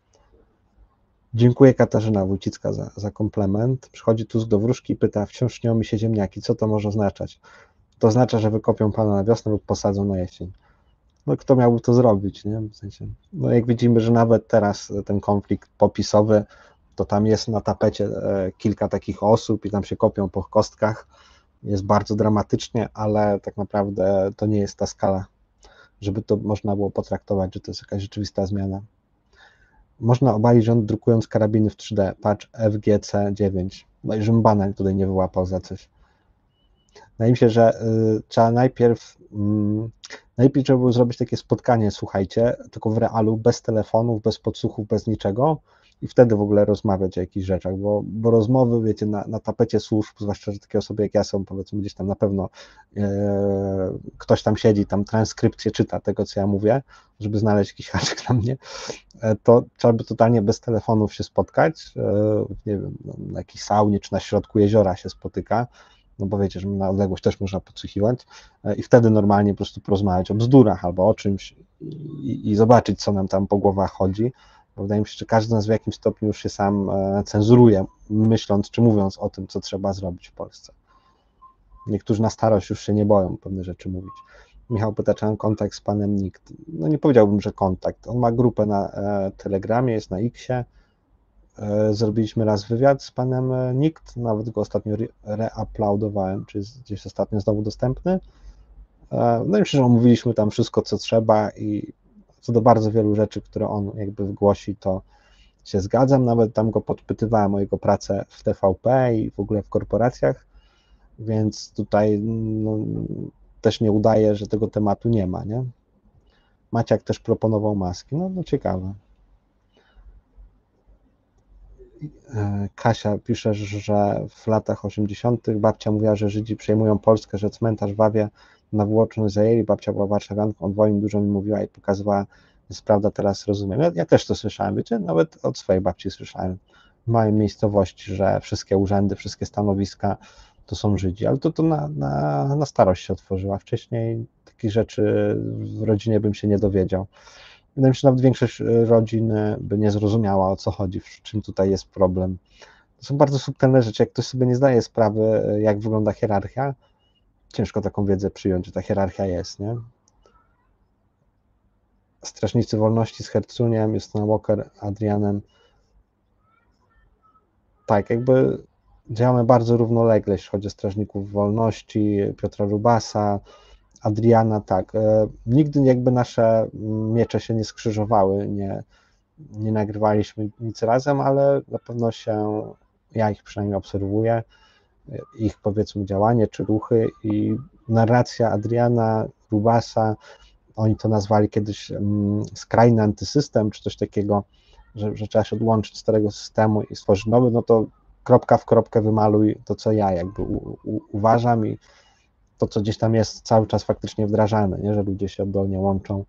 Dziękuję Katarzyna Wójcicka za, za komplement. Przychodzi Tusk do wróżki i pyta, wciąż śnią mi się ziemniaki, co to może oznaczać? To oznacza, że wykopią pana na wiosnę lub posadzą na jesień. No kto miałby to zrobić, nie? W sensie, no jak widzimy, że nawet teraz ten konflikt popisowy, to tam jest na tapecie kilka takich osób i tam się kopią po kostkach. Jest bardzo dramatycznie, ale tak naprawdę to nie jest ta skala, żeby to można było potraktować, że to jest jakaś rzeczywista zmiana. Można obalić rząd drukując karabiny w trzy D, patrz F G C dziewięć. No i Żumbana tutaj nie wyłapał za coś. Wydaje mi się, że y, trzeba najpierw, y, najpierw trzeba było zrobić takie spotkanie, słuchajcie, tylko w realu, bez telefonów, bez podsłuchów, bez niczego i wtedy w ogóle rozmawiać o jakichś rzeczach, bo, bo rozmowy, wiecie, na, na tapecie służb, zwłaszcza, że takie osoby jak ja są, powiedzmy, gdzieś tam na pewno y, ktoś tam siedzi, tam transkrypcję czyta tego, co ja mówię, żeby znaleźć jakiś haczyk na mnie, to trzeba by totalnie bez telefonów się spotkać, y, nie wiem, na jakiejś saunie czy na środku jeziora się spotyka, no bo wiecie, że na odległość też można podsłuchiwać i wtedy normalnie po prostu porozmawiać o bzdurach albo o czymś i, i zobaczyć, co nam tam po głowach chodzi, bo wydaje mi się, że każdy z nas w jakimś stopniu już się sam cenzuruje, myśląc czy mówiąc o tym, co trzeba zrobić w Polsce. Niektórzy na starość już się nie boją pewne rzeczy mówić. Michał pyta, czy mam kontakt z panem Nikt. No nie powiedziałbym, że kontakt. On ma grupę na e, Telegramie, jest na Xie. E, zrobiliśmy raz wywiad z panem e, Nikt, nawet go ostatnio re, reuploadowałem, czy jest gdzieś ostatnio znowu dostępny. E, no i myślę, że omówiliśmy tam wszystko, co trzeba i co do bardzo wielu rzeczy, które on jakby głosi, to się zgadzam. Nawet tam go podpytywałem o jego pracę w T V P i w ogóle w korporacjach, więc tutaj no, też nie udaje, że tego tematu nie ma, nie? Maciek też proponował maski, no, no ciekawe. Kasia pisze, że w latach osiemdziesiątych babcia mówiła, że Żydzi przejmują Polskę, że cmentarz w Wawie na Włoczniość zajęli, babcia była warszawianką, od wojny dużo mi mówiła i pokazywała, jest prawda, teraz rozumiem. Ja, ja też to słyszałem, wiecie, nawet od swojej babci słyszałem w małej miejscowości, że wszystkie urzędy, wszystkie stanowiska to są Żydzi, ale to, to na, na, na starość się otworzyła. Wcześniej takich rzeczy w rodzinie bym się nie dowiedział. Wydaje mi się, że nawet większość rodzin by nie zrozumiała, o co chodzi, w czym tutaj jest problem. To są bardzo subtelne rzeczy. Jak ktoś sobie nie zdaje sprawy, jak wygląda hierarchia, ciężko taką wiedzę przyjąć, że ta hierarchia jest, nie? Strażnicy Wolności z Hercuniem, Justyna Walker, Adrianem. Tak, jakby działamy bardzo równolegle, jeśli chodzi o Strażników Wolności, Piotra Rubasa, Adriana, tak. Nigdy jakby nasze miecze się nie skrzyżowały, nie, nie nagrywaliśmy nic razem, ale na pewno się, ja ich przynajmniej obserwuję, ich powiedzmy działanie czy ruchy i narracja Adriana, Rubasa, oni to nazwali kiedyś um, skrajny antysystem, czy coś takiego, że, że trzeba się odłączyć z starego systemu i stworzyć nowy, no to kropka w kropkę wymaluj to, co ja jakby u, u, uważam i to, co gdzieś tam jest cały czas faktycznie wdrażane, nie? Że ludzie się oddolnie łączą.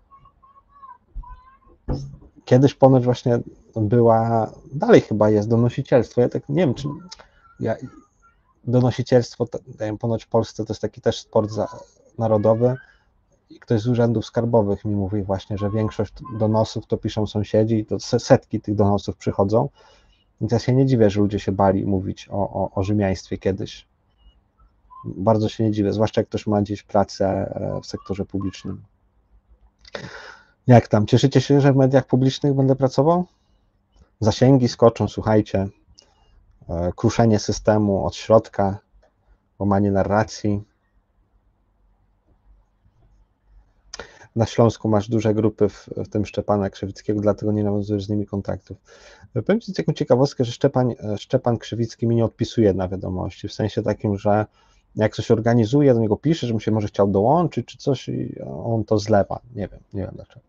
Kiedyś ponoć właśnie była, dalej chyba jest donosicielstwo, ja tak nie wiem, czy ja, donosicielstwo, ponoć w Polsce to jest taki też sport za, narodowy i ktoś z urzędów skarbowych mi mówi właśnie, że większość donosów to piszą sąsiedzi i to setki tych donosów przychodzą, więc ja się nie dziwię, że ludzie się bali mówić o, o, o rzymiaństwie kiedyś. Bardzo się nie dziwię, zwłaszcza jak ktoś ma gdzieś pracę w sektorze publicznym. Jak tam? Cieszycie się, że w mediach publicznych będę pracował? Zasięgi skoczą, słuchajcie. Kruszenie systemu od środka, łamanie narracji. Na Śląsku masz duże grupy, w, w tym Szczepana Krzywickiego, dlatego nie nawiązujesz z nimi kontaktów. Powiem Ci taką ciekawostkę, że Szczepan, Szczepan Krzywicki mi nie odpisuje na wiadomości, w sensie takim, że jak coś organizuje, do niego pisze, że mu się może chciał dołączyć czy coś i on to zlewa. Nie wiem, nie wiem dlaczego.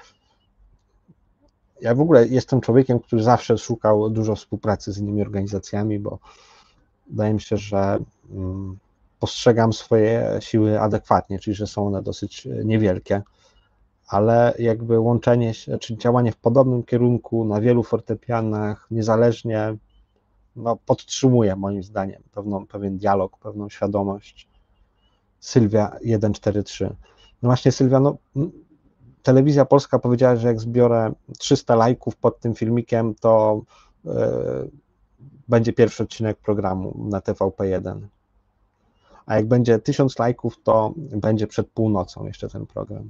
Ja w ogóle jestem człowiekiem, który zawsze szukał dużo współpracy z innymi organizacjami, bo wydaje mi się, że postrzegam swoje siły adekwatnie, czyli że są one dosyć niewielkie, ale jakby łączenie się, czy działanie w podobnym kierunku na wielu fortepianach, niezależnie, no, podtrzymuje moim zdaniem pewną, pewien dialog, pewną świadomość. Sylwia jeden cztery trzy. No właśnie, Sylwia, no, Telewizja Polska powiedziała, że jak zbiorę trzysta lajków pod tym filmikiem, to yy, będzie pierwszy odcinek programu na T V P jeden. A jak będzie tysiąc lajków, to będzie przed północą jeszcze ten program.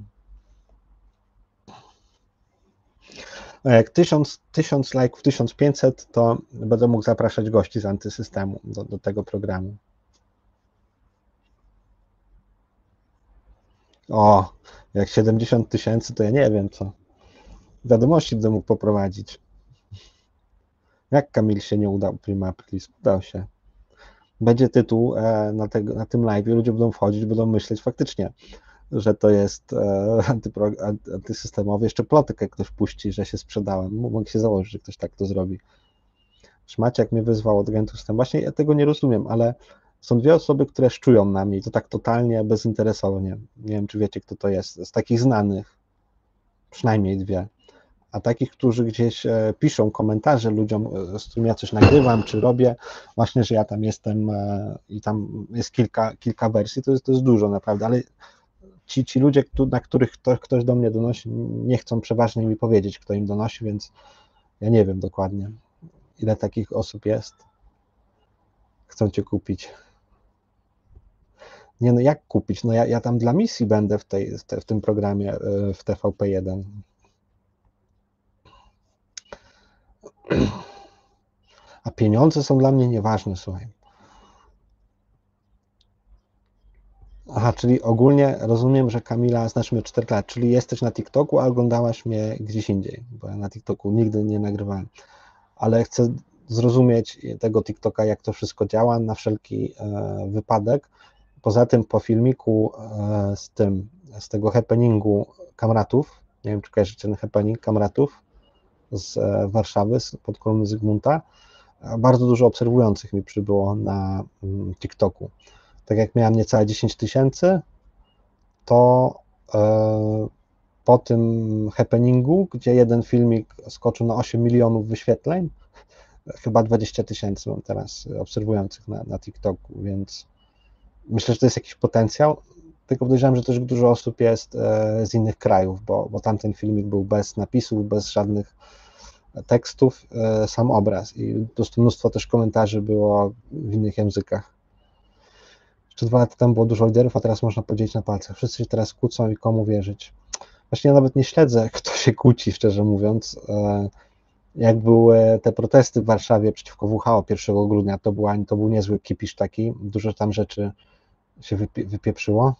A jak tysiąc, tysiąc lajków, tysiąc pięćset, to będę mógł zapraszać gości z antysystemu do, do tego programu. O, jak siedemdziesiąt tysięcy, to ja nie wiem co. Wiadomości będę mógł poprowadzić. Jak Kamil się nie udał, Prima Aprilis? Udał się. Będzie tytuł na, tego, na tym live, ludzie będą wchodzić, będą myśleć faktycznie, że to jest antypro, antysystemowy. Jeszcze plotykę ktoś puści, że się sprzedałem. Mogę się założyć, że ktoś tak to zrobi. Szmaciak mnie wyzwał od agentów systemu. Właśnie ja tego nie rozumiem, ale są dwie osoby, które szczują na mnie i to tak totalnie bezinteresownie. Nie wiem, czy wiecie, kto to jest. Z takich znanych, przynajmniej dwie. A takich, którzy gdzieś piszą komentarze ludziom, z którymi ja coś nagrywam, czy robię, właśnie, że ja tam jestem i tam jest kilka, kilka wersji, to jest, to jest dużo naprawdę, ale ci, ci ludzie, na których ktoś, ktoś do mnie donosi, nie chcą przeważnie mi powiedzieć, kto im donosi, więc ja nie wiem dokładnie, ile takich osób jest. Chcą cię kupić. Nie no, jak kupić? No ja, ja tam dla misji będę w, tej, w, te, w tym programie y, w T V P jeden. A pieniądze są dla mnie nieważne, słuchaj. Aha, czyli ogólnie rozumiem, że Kamila, znasz mnie cztery lat, czyli jesteś na TikToku, a oglądałaś mnie gdzieś indziej, bo ja na TikToku nigdy nie nagrywałem. Ale chcę zrozumieć tego TikToka, jak to wszystko działa na wszelki e, wypadek. Poza tym po filmiku e, z tym, z tego happeningu Kamratów, nie wiem, czy kojarzycie ten happening Kamratów z e, Warszawy, z, pod kolumny Zygmunta, bardzo dużo obserwujących mi przybyło na mm, TikToku. Tak jak miałem niecałe dziesięć tysięcy, to e, po tym happeningu, gdzie jeden filmik skoczył na osiem milionów wyświetleń, chyba dwadzieścia tysięcy mam teraz obserwujących na, na TikToku, więc myślę, że to jest jakiś potencjał, tylko podejrzewam, że też dużo osób jest e, z innych krajów, bo, bo tamten filmik był bez napisów, bez żadnych tekstów, e, sam obraz i po prostu mnóstwo też komentarzy było w innych językach. Jeszcze dwa lata temu było dużo liderów, a teraz można podzielić na palcach. Wszyscy się teraz kłócą i komu wierzyć. Właśnie ja nawet nie śledzę, kto się kłóci, szczerze mówiąc. Jak były te protesty w Warszawie przeciwko W H O pierwszego grudnia, to, była, to był niezły kipisz taki, dużo tam rzeczy się wypie, wypieprzyło.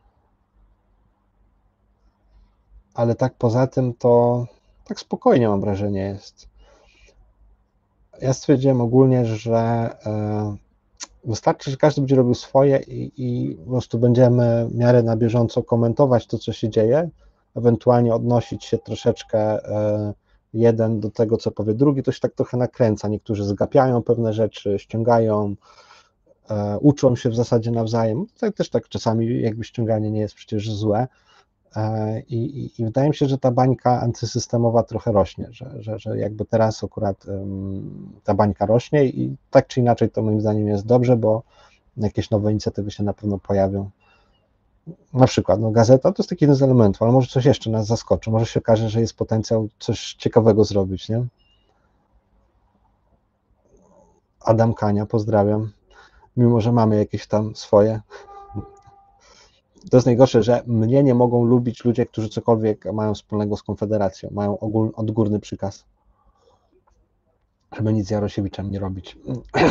Ale tak poza tym to tak spokojnie, mam wrażenie, jest. Ja stwierdziłem ogólnie, że wystarczy, że każdy będzie robił swoje i, i po prostu będziemy w miarę na bieżąco komentować to, co się dzieje, ewentualnie odnosić się troszeczkę jeden do tego, co powie drugi, to się tak trochę nakręca. Niektórzy zgapiają pewne rzeczy, ściągają, uczą się w zasadzie nawzajem. Tak też tak czasami jakby ściąganie nie jest przecież złe. I, i, I wydaje mi się, że ta bańka antysystemowa trochę rośnie, że, że, że jakby teraz akurat um, ta bańka rośnie i tak czy inaczej to moim zdaniem jest dobrze, bo jakieś nowe inicjatywy się na pewno pojawią. Na przykład no, gazeta to jest taki jeden z elementów, ale może coś jeszcze nas zaskoczy, może się okaże, że jest potencjał coś ciekawego zrobić, nie? Adam Kania, pozdrawiam, mimo że mamy jakieś tam swoje. To jest najgorsze, że mnie nie mogą lubić ludzie, którzy cokolwiek mają wspólnego z Konfederacją, mają ogól, odgórny przykaz, żeby nic z Jarosiewiczem nie robić.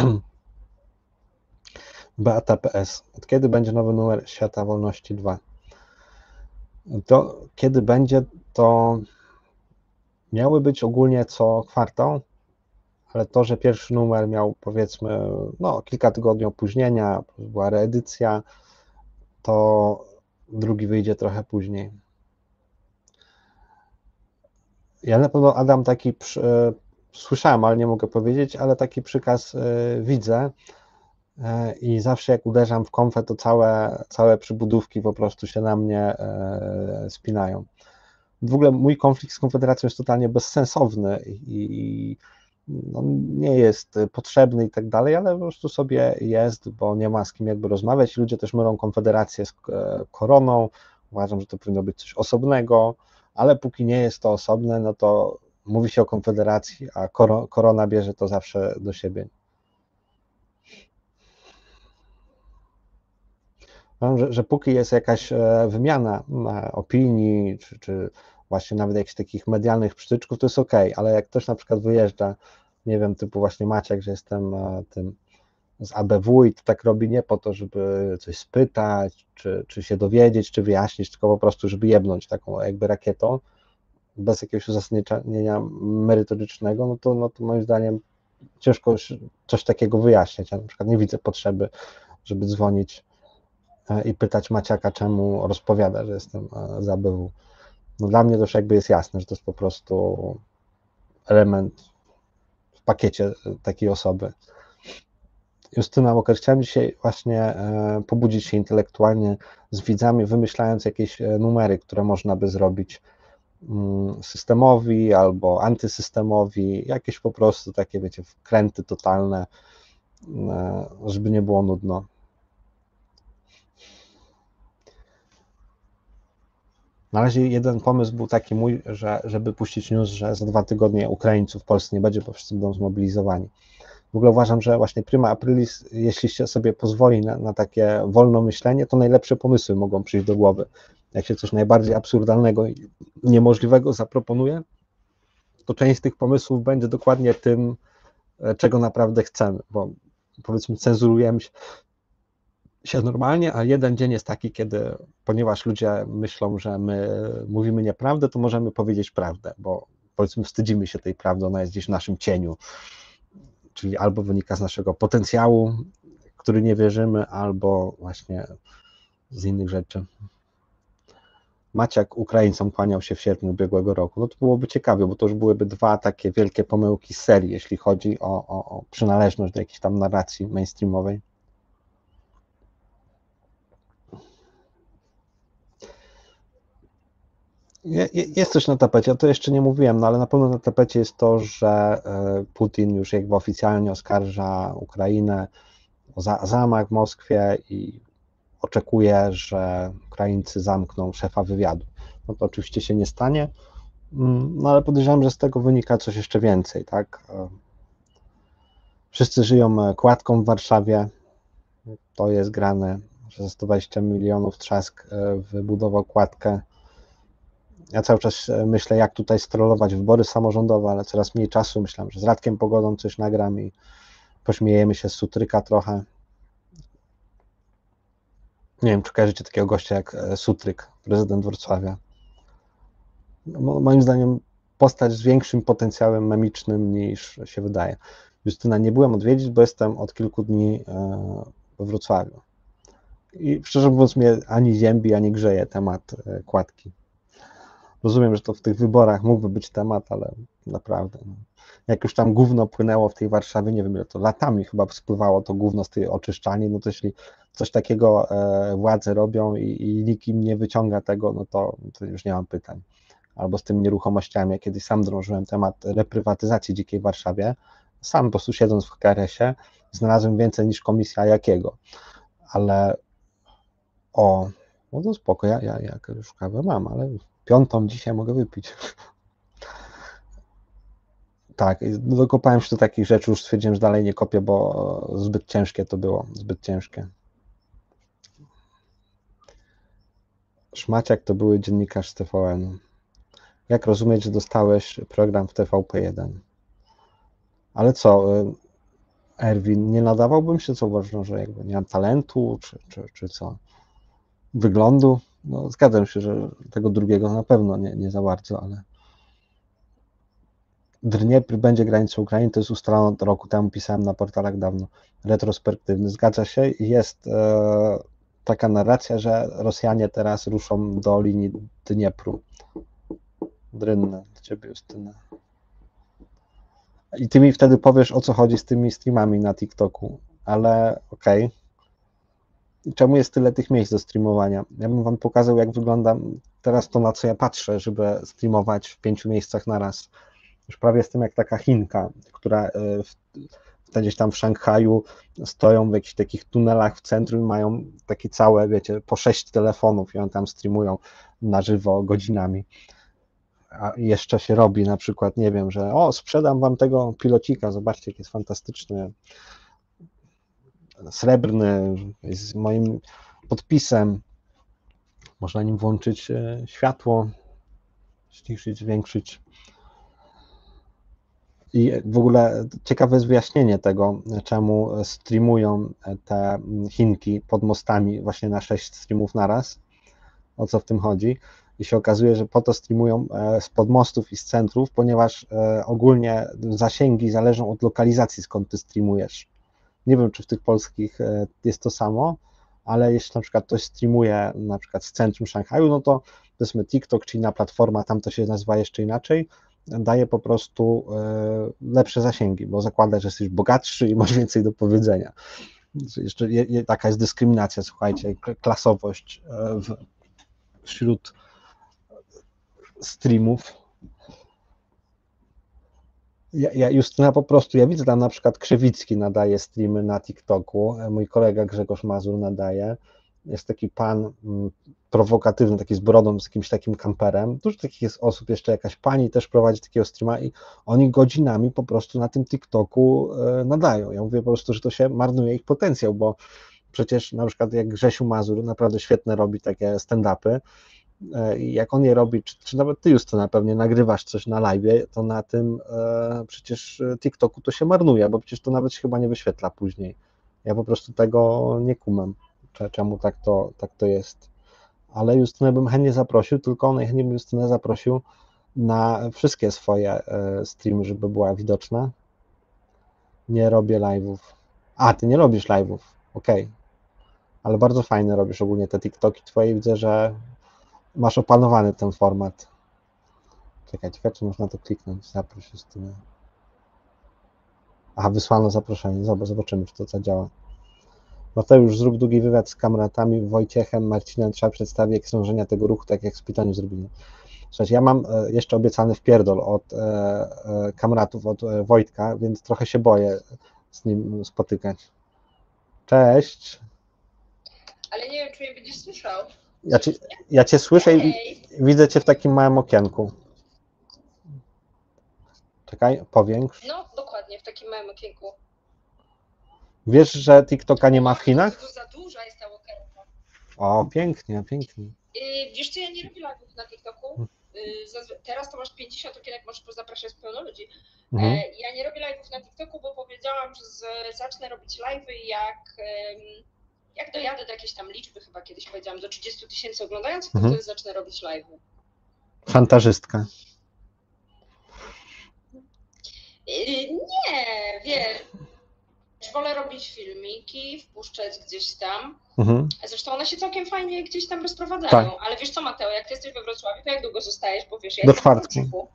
Beata P S. Od kiedy będzie nowy numer Świata Wolności dwa? To kiedy będzie, to miały być ogólnie co kwartał, ale to, że pierwszy numer miał powiedzmy no, kilka tygodni opóźnienia, była reedycja, to drugi wyjdzie trochę później. Ja na pewno, Adam, taki przy, słyszałem, ale nie mogę powiedzieć, ale taki przykaz y, widzę y, i zawsze jak uderzam w konfę, to całe, całe przybudówki po prostu się na mnie y, spinają. W ogóle mój konflikt z Konfederacją jest totalnie bezsensowny i, i no, nie jest potrzebny i tak dalej, ale po prostu sobie jest, bo nie ma z kim jakby rozmawiać. Ludzie też mylą Konfederację z koroną, uważam, że to powinno być coś osobnego, ale póki nie jest to osobne, no to mówi się o Konfederacji, a korona bierze to zawsze do siebie. Że, że póki jest jakaś wymiana opinii, czy, czy właśnie nawet jakichś takich medialnych przytyczków, to jest ok, ale jak ktoś na przykład wyjeżdża, nie wiem, typu właśnie Maciek, że jestem tym z A B W i to tak robi nie po to, żeby coś spytać, czy, czy się dowiedzieć, czy wyjaśnić, tylko po prostu, żeby jebnąć taką jakby rakietą, bez jakiegoś uzasadnienia merytorycznego, no to, no to moim zdaniem ciężko coś takiego wyjaśniać. Ja na przykład nie widzę potrzeby, żeby dzwonić i pytać Maciaka, czemu rozpowiada, że jestem z A B W. No dla mnie to już jakby jest jasne, że to jest po prostu element w pakiecie takiej osoby. Justyna Walker, chciałem dzisiaj właśnie pobudzić się intelektualnie z widzami, wymyślając jakieś numery, które można by zrobić systemowi albo antysystemowi, jakieś po prostu takie, wiecie, wkręty totalne, żeby nie było nudno. Na razie jeden pomysł był taki mój, że żeby puścić news, że za dwa tygodnie Ukraińców w Polsce nie będzie, bo wszyscy będą zmobilizowani. W ogóle uważam, że właśnie prima aprilis, jeśli się sobie pozwoli na, na takie wolne myślenie, to najlepsze pomysły mogą przyjść do głowy. Jak się coś najbardziej absurdalnego i niemożliwego zaproponuje, to część z tych pomysłów będzie dokładnie tym, czego naprawdę chcemy, bo powiedzmy cenzurujemy się, się normalnie, a jeden dzień jest taki, kiedy, ponieważ ludzie myślą, że my mówimy nieprawdę, to możemy powiedzieć prawdę, bo powiedzmy wstydzimy się tej prawdy, ona jest gdzieś w naszym cieniu, czyli albo wynika z naszego potencjału, który nie wierzymy, albo właśnie z innych rzeczy. Maciak Ukraińcom kłaniał się w sierpniu ubiegłego roku. No to byłoby ciekawe, bo to już byłyby dwa takie wielkie pomyłki z serii, jeśli chodzi o, o, o przynależność do jakiejś tam narracji mainstreamowej. Jest coś na tapecie, to jeszcze nie mówiłem, no ale na pewno na tapecie jest to, że Putin już jakby oficjalnie oskarża Ukrainę o za, zamach w Moskwie i oczekuje, że Ukraińcy zamkną szefa wywiadu. No to oczywiście się nie stanie, no ale podejrzewam, że z tego wynika coś jeszcze więcej, tak? Wszyscy żyją kładką w Warszawie, to jest grane, że za sto dwadzieścia milionów Trzask wybudował kładkę. Ja cały czas myślę, jak tutaj strollować wybory samorządowe, ale coraz mniej czasu. Myślałem, że z Radkiem Pogodą coś nagram i pośmiejemy się z Sutryka trochę. Nie wiem, czy kojarzycie takiego gościa jak Sutryk, prezydent Wrocławia. Moim zdaniem postać z większym potencjałem memicznym niż się wydaje. Justyna, nie byłem odwiedzić, bo jestem od kilku dni we Wrocławiu. I szczerze mówiąc mnie ani ziębi, ani grzeje temat kładki. Rozumiem, że to w tych wyborach mógłby być temat, ale naprawdę, no. Jak już tam gówno płynęło w tej Warszawie, nie wiem ile to, latami chyba spływało to gówno z tej oczyszczalni, no to jeśli coś takiego e, władze robią i, i nikt im nie wyciąga tego, no to, to już nie mam pytań. Albo z tymi nieruchomościami, ja kiedyś sam drążyłem temat reprywatyzacji dzikiej Warszawie, sam po prostu siedząc w K R S-ie znalazłem więcej niż komisja jakiego, ale o, no to spoko, ja, ja, ja już kawę mam, ale piątą dzisiaj mogę wypić. Tak, dokopałem się do takich rzeczy, już stwierdziłem, że dalej nie kopię, bo zbyt ciężkie to było, zbyt ciężkie. Szmaciak to były dziennikarz z T V N. Jak rozumieć, że dostałeś program w T V P jeden? Ale co, Erwin, nie nadawałbym się, co uważam, że jakby nie mam talentu, czy, czy, czy co? Wyglądu? No zgadzam się, że tego drugiego na pewno nie, nie za bardzo, ale Dniepr będzie granicą Ukrainy, to jest ustalone od roku temu, pisałem na portalach dawno, retrospektywny, zgadza się, jest e, taka narracja, że Rosjanie teraz ruszą do linii Dniepru. Drynne, do ciebie Justyna. I ty mi wtedy powiesz, o co chodzi z tymi streamami na TikToku, ale okej. Okay. Czemu jest tyle tych miejsc do streamowania? Ja bym wam pokazał, jak wygląda teraz to, na co ja patrzę, żeby streamować w pięciu miejscach na raz. Już prawie jestem jak taka Chinka, która w, gdzieś tam w Szanghaju stoją w jakichś takich tunelach w centrum i mają takie całe, wiecie, po sześć telefonów i one tam streamują na żywo godzinami. A jeszcze się robi na przykład, nie wiem, że o, sprzedam wam tego pilocika, zobaczcie, jaki jest fantastyczny, srebrny, z moim podpisem. Można nim włączyć światło, ściszyć, zwiększyć. I w ogóle ciekawe jest wyjaśnienie tego, czemu streamują te Chinki pod mostami właśnie na sześć streamów naraz, o co w tym chodzi. I się okazuje, że po to streamują z podmostów i z centrów, ponieważ ogólnie zasięgi zależą od lokalizacji, skąd ty streamujesz. Nie wiem, czy w tych polskich jest to samo, ale jeśli na przykład ktoś streamuje na przykład z centrum Szanghaju, no to powiedzmy TikTok czy inna platforma, tam to się nazywa jeszcze inaczej, daje po prostu lepsze zasięgi, bo zakłada, że jesteś bogatszy i masz więcej do powiedzenia. Jeszcze taka jest dyskryminacja, słuchajcie, klasowość wśród streamów. Ja, ja Justyna po prostu, ja widzę tam na przykład Krzewicki nadaje streamy na TikToku, mój kolega Grzegorz Mazur nadaje jest taki pan mm, prowokatywny, taki z brodą, z jakimś takim kamperem. Dużo takich jest osób, jeszcze jakaś pani też prowadzi takiego streama i oni godzinami po prostu na tym TikToku e, nadają. Ja mówię po prostu, że to się marnuje ich potencjał, bo przecież na przykład jak Grzesiu Mazur naprawdę świetne robi takie stand-upy, e, i jak on je robi, czy, czy nawet ty, Justyna, pewnie nagrywasz coś na live'ie, to na tym e, przecież TikToku to się marnuje, bo przecież to nawet się chyba nie wyświetla później. Ja po prostu tego nie kumam, czemu tak to, tak to jest. Ale Justynę bym chętnie zaprosił, tylko najchętniej bym Justynę zaprosił na wszystkie swoje e, streamy, żeby była widoczna. Nie robię live'ów. A, ty nie robisz live'ów, okej. Okay. Ale bardzo fajne robisz ogólnie te TikToki twoje, widzę, że masz opanowany ten format. Czekaj, ciekawe, czy można to kliknąć, zaproś Justynę. Aha, wysłano zaproszenie, zobacz, zobaczymy, czy to zadziała. Mateusz, zrób długi wywiad z kamratami Wojciechem, Marcinem, trzeba przedstawić jak krążenia tego ruchu, tak jak z pytaniem zrobili. Słuchajcie, ja mam jeszcze obiecany wpierdol od e, e, kamratów, od e, Wojtka, więc trochę się boję z nim spotykać. Cześć. Ale nie wiem, czy mnie będziesz słyszał. Ja cię, ja cię słyszę i widzę cię w takim małym okienku. Czekaj, powiększ. No, dokładnie, w takim małym okienku. Wiesz, że TikToka nie ma w Chinach? To za duża jest ta okienka. O, pięknie, pięknie. Yy, wiesz co, ja nie robię live'ów na TikToku. Yy, teraz to masz pięćdziesiąt okienek, możesz zapraszać pełno ludzi. Mhm. Yy, ja nie robię live'ów na TikToku, bo powiedziałam, że z, zacznę robić live'y jak, yy, jak dojadę do jakiejś tam liczby, chyba kiedyś powiedziałam, do trzydziestu tysięcy oglądających, to mhm. wtedy zacznę robić live'y. Fantażystka. Yy, nie, wiesz. Wolę robić filmiki, wpuszczać gdzieś tam. Mhm. Zresztą one się całkiem fajnie gdzieś tam rozprowadzają. Tak. Ale wiesz co, Mateo, jak ty jesteś we Wrocławiu, to jak długo zostajesz? Bo wiesz, ja do czwartku.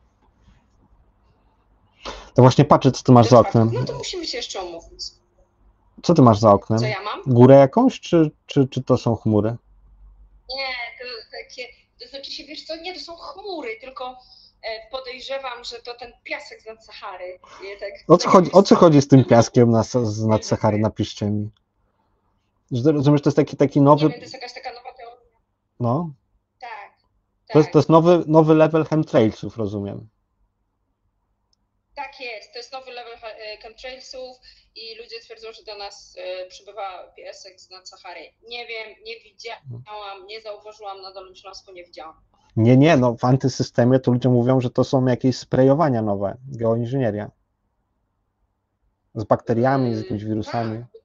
To właśnie patrzę, co ty masz do za oknem. No to musimy się jeszcze omówić. Co ty masz za oknem? Co ja mam? Górę jakąś, czy, czy, czy to są chmury? Nie, to takie, to znaczy się, wiesz co, nie, to są chmury, tylko podejrzewam, że to ten piasek z nad Sahary. Tak, o, co chodzi, o co chodzi z tym piaskiem na, z nad Sahary? Napiszcie mi. Rozumiesz, to jest taki, taki nowy... Nie wiem, to jest jakaś taka nowa teoria. No. Tak. To jest, to jest nowy, nowy level chemtrailsów, rozumiem. Tak jest, to jest nowy level chemtrailsów i ludzie twierdzą, że do nas przybywa piasek z nad Sahary. Nie wiem, nie widziałam, nie zauważyłam, na Dolnym Śląsku nie widziałam. Nie, nie, no w antysystemie to ludzie mówią, że to są jakieś sprejowania nowe, geoinżynieria. Z bakteriami, z jakimiś wirusami. Tak.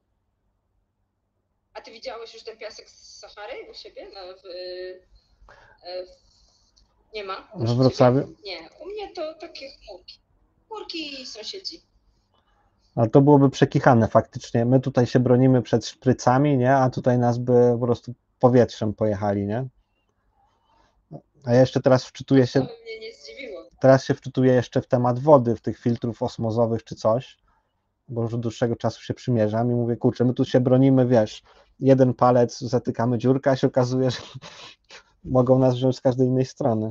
A ty widziałeś już ten piasek z Sahary u siebie? No, w, w, nie ma? W Wrocławiu? Nie, u mnie to takie chmurki. Chmurki i sąsiedzi. Ale to byłoby przekichane faktycznie. My tutaj się bronimy przed szprycami, nie? A tutaj nas by po prostu powietrzem pojechali, nie? A ja jeszcze teraz wczytuję się... To mnie nie zdziwiło. Teraz się wczytuję jeszcze w temat wody, w tych filtrów osmozowych czy coś, bo już od dłuższego czasu się przymierzam i mówię, kurczę, my tu się bronimy, wiesz, jeden palec, zatykamy dziurkę, a się okazuje, że mogą nas wziąć z każdej innej strony.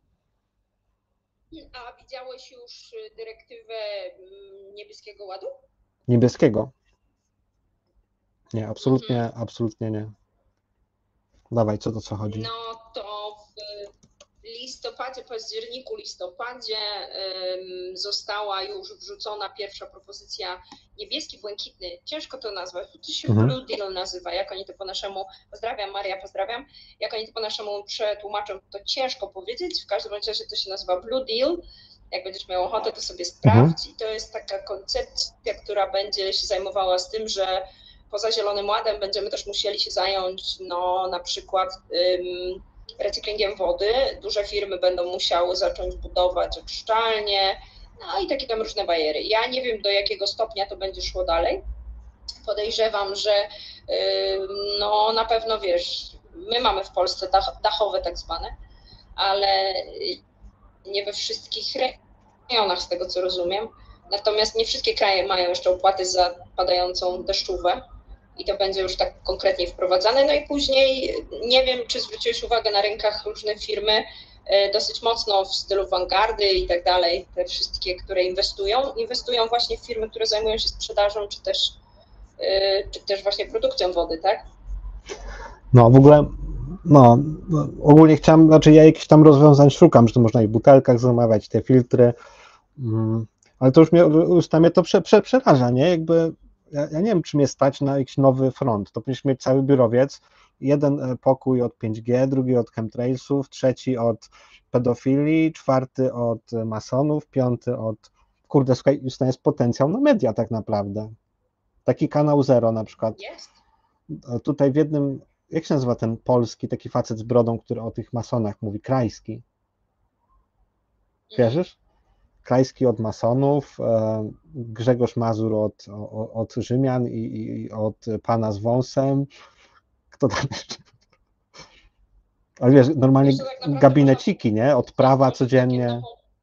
A widziałeś już dyrektywę Niebieskiego Ładu? Niebieskiego? Nie, absolutnie, mhm. absolutnie nie. Dawaj, co to co chodzi? No to w listopadzie, październiku, listopadzie um, została już wrzucona pierwsza propozycja niebieski, błękitny, ciężko to nazwać, to się mhm. Blue Deal nazywa, jak oni to po naszemu, pozdrawiam Maria, pozdrawiam, jak oni to po naszemu przetłumaczą, to ciężko powiedzieć, w każdym razie to się nazywa Blue Deal, jak będziesz miał ochotę, to sobie sprawdź mhm. i to jest taka koncepcja, która będzie się zajmowała z tym, że poza Zielonym Ładem będziemy też musieli się zająć no, na przykład um, recyklingiem wody. Duże firmy będą musiały zacząć budować oczyszczalnie, no i takie tam różne bariery. Ja nie wiem, do jakiego stopnia to będzie szło dalej. Podejrzewam, że um, no, na pewno wiesz, my mamy w Polsce dach, dachowe tak zwane, ale nie we wszystkich rejonach z tego co rozumiem. Natomiast nie wszystkie kraje mają jeszcze opłaty za padającą deszczówę. I to będzie już tak konkretnie wprowadzane. No i później, nie wiem, czy zwróciłeś uwagę, na rynkach różne firmy dosyć mocno w stylu Vanguardy i tak dalej, te wszystkie, które inwestują, inwestują właśnie w firmy, które zajmują się sprzedażą, czy też, czy też właśnie produkcją wody, tak? No w ogóle, no ogólnie chciałem, znaczy ja jakichś tam rozwiązań szukam, że to można i w butelkach zamawiać, te filtry, mm, ale to już mnie, już tam mnie to prze, prze, przeraża, nie? Jakby, ja, ja nie wiem, czy mnie stać na jakiś nowy front, to powinieneś mieć cały biurowiec, jeden pokój od pięć G, drugi od chemtrailsów, trzeci od pedofilii, czwarty od masonów, piąty od, kurde, słuchaj, już to jest potencjał na media tak naprawdę. Taki kanał Zero na przykład. Jest. Tutaj w jednym, jak się nazywa ten polski, taki facet z brodą, który o tych masonach mówi, Krajski. Wierzysz? Krajski od masonów, Grzegorz Mazur od, od Rzymian i, i od pana z wąsem. Kto tam jeszcze? Ale wiesz, normalnie Wiesz, tak gabineciki, nie? Od prawa codziennie.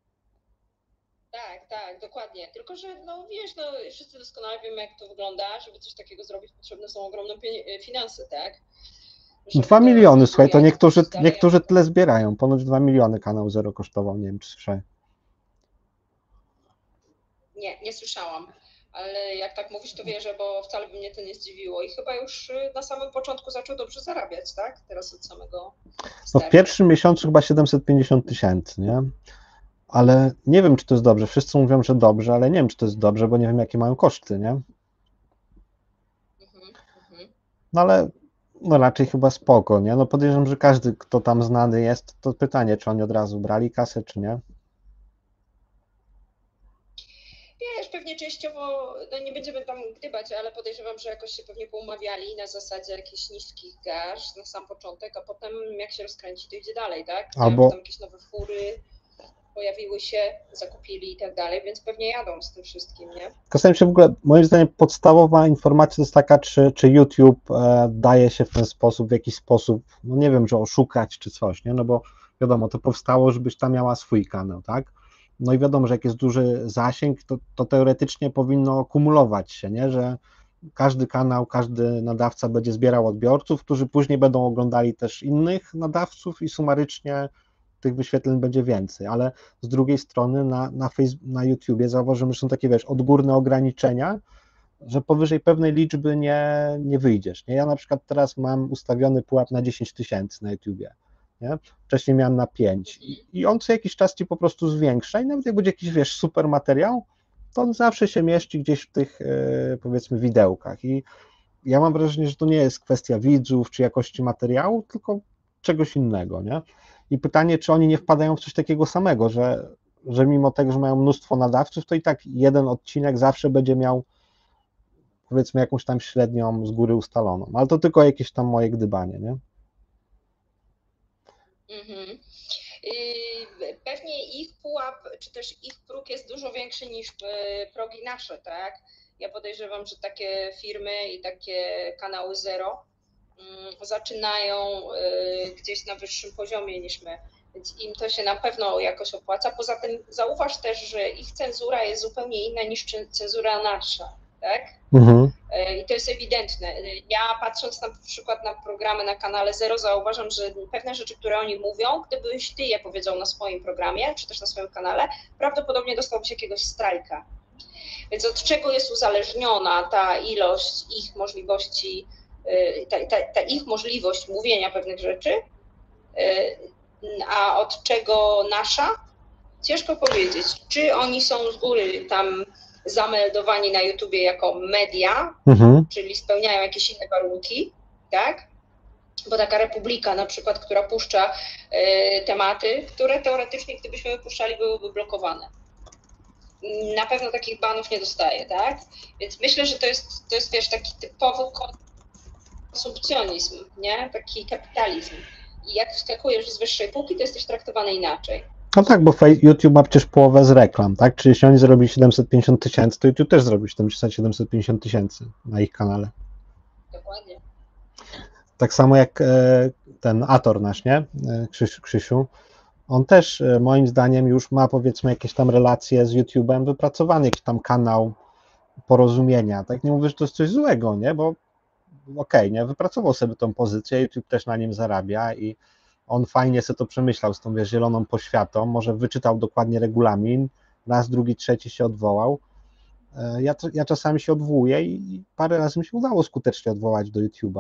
Tak, tak, dokładnie. Tylko, że no wiesz, no wszyscy doskonale wiemy, jak to wygląda. Żeby coś takiego zrobić, potrzebne są ogromne finanse, tak? Żeby Dwa to miliony, słuchaj, to jak niektórzy, dalej- niektórzy tyle zbierają. Ponoć dwa miliony kanał Zero kosztował, nie wiem czy słyszałeś. Nie, nie słyszałam. Ale jak tak mówisz, to wierzę, bo wcale by mnie to nie zdziwiło. I chyba już na samym początku zaczął dobrze zarabiać, tak? Teraz od samego No w startu. pierwszym miesiącu chyba siedemset pięćdziesiąt tysięcy, nie? Ale nie wiem, czy to jest dobrze. Wszyscy mówią, że dobrze, ale nie wiem, czy to jest dobrze, bo nie wiem, jakie mają koszty, nie? Mhm, mhm. No ale no raczej chyba spoko, nie? No podejrzewam, że każdy, kto tam znany jest, to pytanie, czy oni od razu brali kasę, czy nie? Wiesz, pewnie częściowo, no nie będziemy tam gdybać, ale podejrzewam, że jakoś się pewnie poumawiali na zasadzie jakichś niskich gaż na sam początek, a potem jak się rozkręci, to idzie dalej, tak? Albo- Tam jakieś nowe fury pojawiły się, zakupili i tak dalej, więc pewnie jadą z tym wszystkim, nie? Zastanawiam się w ogóle, moim zdaniem podstawowa informacja to jest taka, czy, czy YouTube e, daje się w ten sposób, w jakiś sposób, no nie wiem, że oszukać czy coś, nie? No bo wiadomo, to powstało, żebyś tam miała swój kanał, tak? No i wiadomo, że jak jest duży zasięg, to, to teoretycznie powinno kumulować się, nie? Że każdy kanał, każdy nadawca będzie zbierał odbiorców, którzy później będą oglądali też innych nadawców i sumarycznie tych wyświetleń będzie więcej, ale z drugiej strony na, na, face, na YouTubie zauważymy, że są takie, wiesz, odgórne ograniczenia, że powyżej pewnej liczby nie, nie wyjdziesz. Nie? Ja na przykład teraz mam ustawiony pułap na dziesięć tysięcy na YouTubie. Nie? Wcześniej miałem na pięć i, i on co jakiś czas ci po prostu zwiększa i nawet jak będzie jakiś, wiesz, super materiał, to on zawsze się mieści gdzieś w tych, yy, powiedzmy, widełkach i ja mam wrażenie, że to nie jest kwestia widzów czy jakości materiału, tylko czegoś innego, nie? I pytanie, czy oni nie wpadają w coś takiego samego, że, że mimo tego, że mają mnóstwo nadawców, to i tak jeden odcinek zawsze będzie miał, powiedzmy, jakąś tam średnią z góry ustaloną. Ale to tylko jakieś tam moje gdybanie, nie? Mhm. Yy, Pewnie ich pułap, czy też ich próg jest dużo większy niż yy, progi nasze, tak? Ja podejrzewam, że takie firmy i takie kanały Zero yy, zaczynają yy, gdzieś na wyższym poziomie niż my, więc im to się na pewno jakoś opłaca. Poza tym zauważ też, że ich cenzura jest zupełnie inna niż cenzura nasza, tak? Mhm. I to jest ewidentne. Ja patrząc na przykład na programy na kanale Zero, zauważam, że pewne rzeczy, które oni mówią, gdybyś ty je powiedział na swoim programie, czy też na swoim kanale, prawdopodobnie dostałbyś jakiegoś strajka. Więc od czego jest uzależniona ta ilość ich możliwości, ta, ta, ta ich możliwość mówienia pewnych rzeczy, a od czego nasza? Ciężko powiedzieć. Czy oni są z góry tam zameldowani na YouTubie jako media, Mhm. czyli spełniają jakieś inne warunki, tak? Bo taka Republika na przykład, która puszcza y, tematy, które teoretycznie, gdybyśmy wypuszczali, byłyby blokowane. Na pewno takich banów nie dostaje, tak? Więc myślę, że to jest, to jest wiesz, taki typowy konsumpcjonizm, nie? Taki kapitalizm. I jak wskakujesz z wyższej półki, to jesteś traktowany inaczej. No tak, bo YouTube ma przecież połowę z reklam, tak? Czyli jeśli oni zrobili siedemset pięćdziesiąt tysięcy, to YouTube też zrobi siedemset pięćdziesiąt tysięcy na ich kanale. Dokładnie. Tak samo jak ten Ator nasz, nie? Krzysiu, Krzysiu. On też moim zdaniem już ma, powiedzmy, jakieś tam relacje z YouTube'em, wypracowany jakiś tam kanał porozumienia. Tak, nie mówię, że to jest coś złego, nie? Bo okej, okay, nie? Wypracował sobie tą pozycję, YouTube też na nim zarabia i on fajnie sobie to przemyślał z tą, wiesz, zieloną poświatą, może wyczytał dokładnie regulamin, raz, drugi, trzeci się odwołał. Ja, ja czasami się odwołuję i parę razy mi się udało skutecznie odwołać do YouTube'a.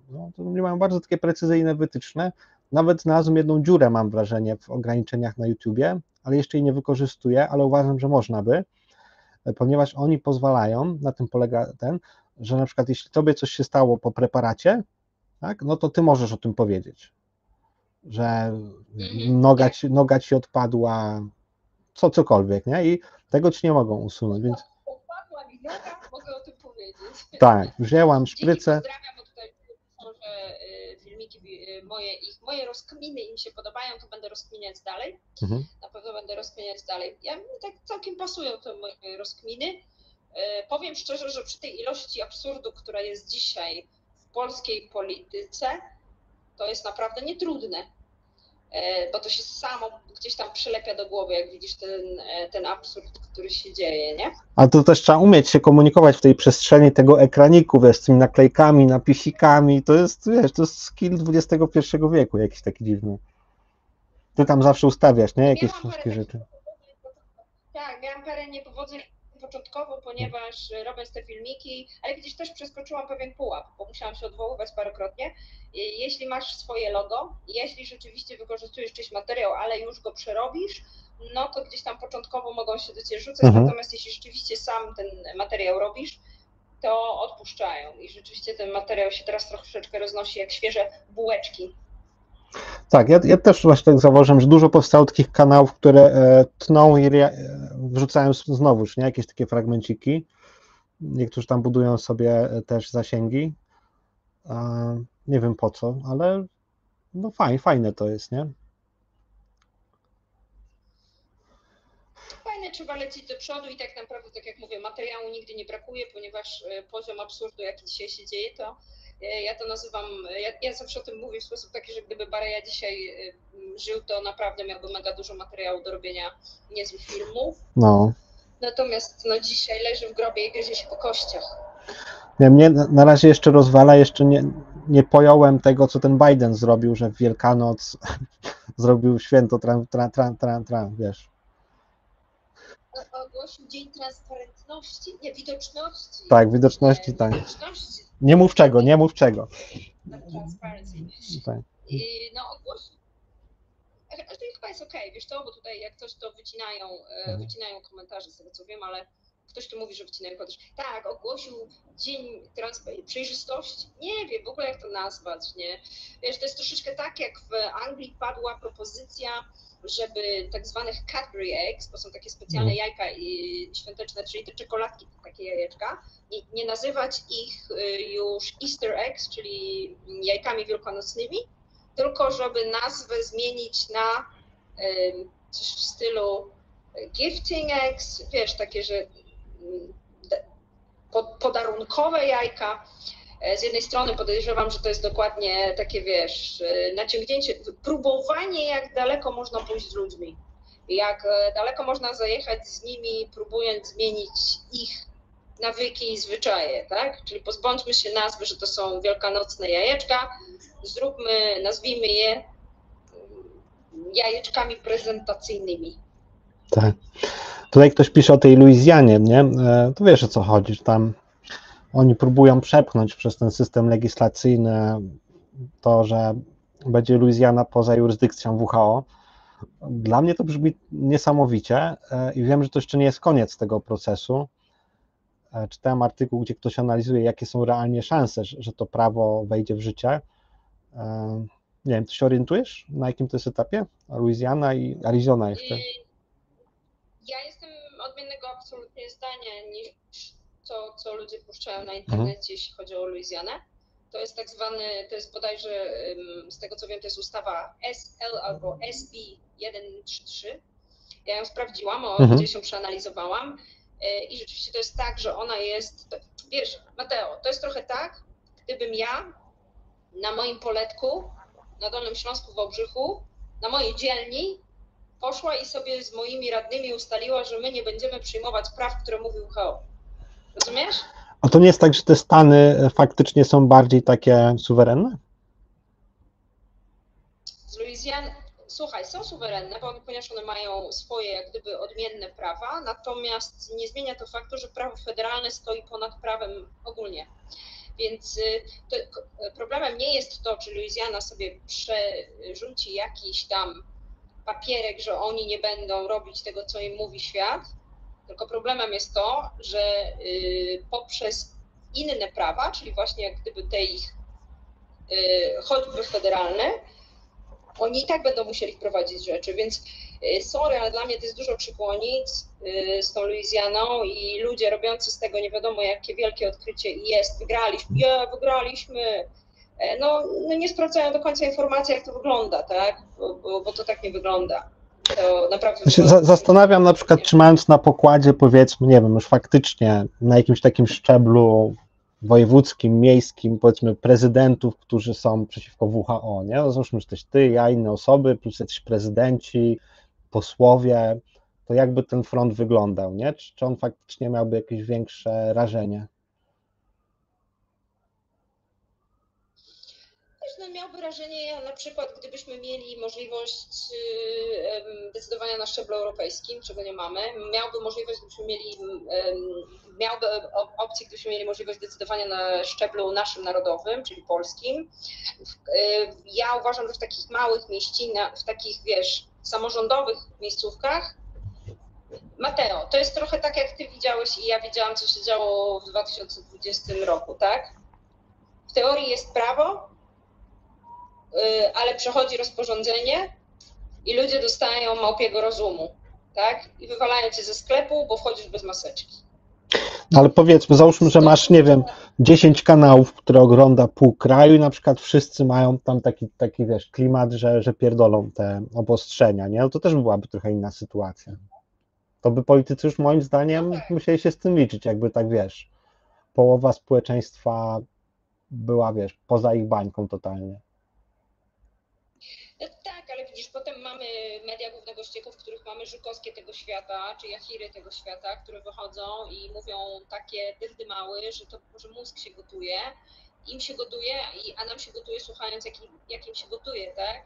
No, to oni mają bardzo takie precyzyjne wytyczne. Nawet znalazłem jedną dziurę, mam wrażenie, w ograniczeniach na YouTubie, ale jeszcze jej nie wykorzystuję, ale uważam, że można by, ponieważ oni pozwalają, na tym polega ten, że na przykład jeśli tobie coś się stało po preparacie, tak, no to ty możesz o tym powiedzieć, że noga ci, noga ci odpadła, co cokolwiek, nie? I tego ci nie mogą usunąć, więc... Odpadła mi noga, mogę o tym powiedzieć. Tak, wzięłam szprycę. Dzięki, pozdrawiam, bo tutaj są, że filmiki moje, ich, moje rozkminy im się podobają, to będę rozkminiać dalej. Mhm. Na pewno będę rozkminiać dalej. Ja mi tak całkiem pasują te moje rozkminy. Powiem szczerze, że przy tej ilości absurdu, która jest dzisiaj w polskiej polityce, to jest naprawdę nietrudne, bo to się samo gdzieś tam przylepia do głowy, jak widzisz ten, ten absurd, który się dzieje, nie? A to też trzeba umieć się komunikować w tej przestrzeni tego ekraniku, wiesz, z tymi naklejkami, napisikami, to jest, wiesz, to jest skill dwudziestego pierwszego wieku jakiś taki dziwny. Ty tam zawsze ustawiasz, nie? Jakieś wszystkie rzeczy. Tak, miałam parę niepowodzeń początkowo, ponieważ robiąc te filmiki, ale widzisz, też przeskoczyłam pewien pułap, bo musiałam się odwoływać parokrotnie. Jeśli masz swoje logo, jeśli rzeczywiście wykorzystujesz czyjś materiał, ale już go przerobisz, no to gdzieś tam początkowo mogą się do ciebie rzucać, mhm. Natomiast jeśli rzeczywiście sam ten materiał robisz, to odpuszczają i rzeczywiście ten materiał się teraz troszeczkę roznosi jak świeże bułeczki. Tak, ja, ja też właśnie tak zauważyłem, że dużo powstało takich kanałów, które e, tną i e, wrzucają znowuż, nie? Jakieś takie fragmenciki. Niektórzy tam budują sobie też zasięgi. E, nie wiem po co, ale no fajne, fajne to jest, nie? Fajne, trzeba lecieć do przodu i tak naprawdę, tak jak mówię, materiału nigdy nie brakuje, ponieważ poziom absurdu, jaki dzisiaj się dzieje, to ja to nazywam, ja, ja zawsze o tym mówię w sposób taki, że gdyby Bareja dzisiaj żył, to naprawdę miałby mega dużo materiału do robienia niezłych filmów. No. Natomiast no, dzisiaj leży w grobie i gryzie się po kościach. Nie, mnie na razie jeszcze rozwala, jeszcze nie, nie pojąłem tego, co ten Biden zrobił, że w Wielkanoc zrobił święto tran, tran, tran, tran, tran, wiesz. Ogłosił Dzień Transparentności, nie, Widoczności. Tak, widoczności, nie, tak. Widoczności. Nie mów czego, nie mów czego. Transparency. Tak. I no ogłosił. Ale to chyba jest okej, okay. Wiesz co, bo tutaj jak coś to wycinają, mhm. wycinają komentarze z tego co wiem, ale ktoś tu mówi, że wycinają komentarze. Tak, ogłosił Dzień Transpa- Przejrzystości. Nie wiem w ogóle jak to nazwać, nie? Wiesz, to jest troszeczkę tak jak w Anglii padła propozycja, żeby tak zwanych Cadbury eggs, bo są takie specjalne jajka świąteczne, czyli te czekoladki, takie jajeczka, nie, nie nazywać ich już Easter eggs, czyli jajkami wielkanocnymi, tylko żeby nazwę zmienić na um, coś w stylu gifting eggs, wiesz, takie, że podarunkowe jajka. Z jednej strony podejrzewam, że to jest dokładnie takie, wiesz, naciągnięcie, próbowanie, jak daleko można pójść z ludźmi, jak daleko można zajechać z nimi, próbując zmienić ich nawyki i zwyczaje, tak? Czyli pozbądźmy się nazwy, że to są wielkanocne jajeczka, zróbmy, nazwijmy je jajeczkami prezentacyjnymi. Tak. Tutaj ktoś pisze o tej Luizjanie, nie? To wiesz, o co chodzi, tam oni próbują przepchnąć przez ten system legislacyjny to, że będzie Luizjana poza jurysdykcją W H O. Dla mnie to brzmi niesamowicie i wiem, że to jeszcze nie jest koniec tego procesu. Czytałem artykuł, gdzie ktoś analizuje, jakie są realnie szanse, że to prawo wejdzie w życie. Nie wiem, ty się orientujesz, na jakim to jest etapie? Luizjana i Arizona jeszcze. Ja jestem odmiennego absolutnie zdania niż to, co ludzie puszczają na internecie, mhm. jeśli chodzi o Luizjanę. To jest tak zwany, to jest bodajże, z tego co wiem, to jest ustawa S L albo S B sto trzydzieści trzy. Ja ją sprawdziłam, o, mhm. gdzieś ją przeanalizowałam i rzeczywiście to jest tak, że ona jest, wiesz, Mateo, to jest trochę tak, gdybym ja na moim poletku, na Dolnym Śląsku w Wałbrzychu, na mojej dzielni poszła i sobie z moimi radnymi ustaliła, że my nie będziemy przyjmować praw, które mówi W H O. Rozumiesz? A to nie jest tak, że te Stany faktycznie są bardziej takie suwerenne? Z Luizjany, słuchaj, są suwerenne, ponieważ one mają swoje jak gdyby odmienne prawa, natomiast nie zmienia to faktu, że prawo federalne stoi ponad prawem ogólnie. Więc to, problemem nie jest to, czy Louisiana sobie przerzuci jakiś tam papierek, że oni nie będą robić tego, co im mówi świat, tylko problemem jest to, że poprzez inne prawa, czyli właśnie jak gdyby te ich choćby federalne, oni i tak będą musieli wprowadzić rzeczy, więc sorry, ale dla mnie to jest dużo przykłonic z tą Luizjaną i ludzie robiący z tego nie wiadomo jakie wielkie odkrycie i jest, wygraliśmy, je, wygraliśmy, no, no nie sprawdzają do końca informacji, jak to wygląda, tak, bo, bo, bo to tak nie wygląda. To naprawdę ja się za- zastanawiam na przykład, czy mając na pokładzie, powiedzmy, nie wiem, już faktycznie na jakimś takim szczeblu wojewódzkim, miejskim, powiedzmy prezydentów, którzy są przeciwko W H O, nie? No, załóżmy, że jesteś ty, ja, inne osoby, plus jacyś prezydenci, posłowie, to jakby ten front wyglądał, nie? Czy, czy on faktycznie miałby jakieś większe rażenie? No, miałby wrażenie, na przykład gdybyśmy mieli możliwość decydowania na szczeblu europejskim, czego nie mamy, miałby możliwość, gdybyśmy mieli, miałby opcję, gdybyśmy mieli możliwość decydowania na szczeblu naszym narodowym, czyli polskim. Ja uważam, że w takich małych mieścinach, w takich, wiesz, samorządowych miejscówkach, Mateo, to jest trochę tak, jak ty widziałeś i ja widziałam, co się działo w dwa tysiące dwudziestym roku, tak? W teorii jest prawo, ale przechodzi rozporządzenie i ludzie dostają małpiego rozumu, tak? I wywalają cię ze sklepu, bo wchodzisz bez maseczki. Ale powiedzmy, załóżmy, że masz, nie wiem, dziesięć kanałów, które ogląda pół kraju i na przykład wszyscy mają tam taki, taki wiesz, klimat, że, że pierdolą te obostrzenia, nie? No to też byłaby trochę inna sytuacja. To by politycy już moim zdaniem No tak. musieli się z tym liczyć, jakby tak, wiesz, połowa społeczeństwa była, wiesz, poza ich bańką totalnie. No tak, ale widzisz, potem mamy media głównego ścieku, w których mamy Żukowskie tego świata, czy Jachiry tego świata, które wychodzą i mówią takie dyrdymały, że to że mózg się gotuje, im się gotuje, a nam się gotuje słuchając jak, jak im się gotuje, tak?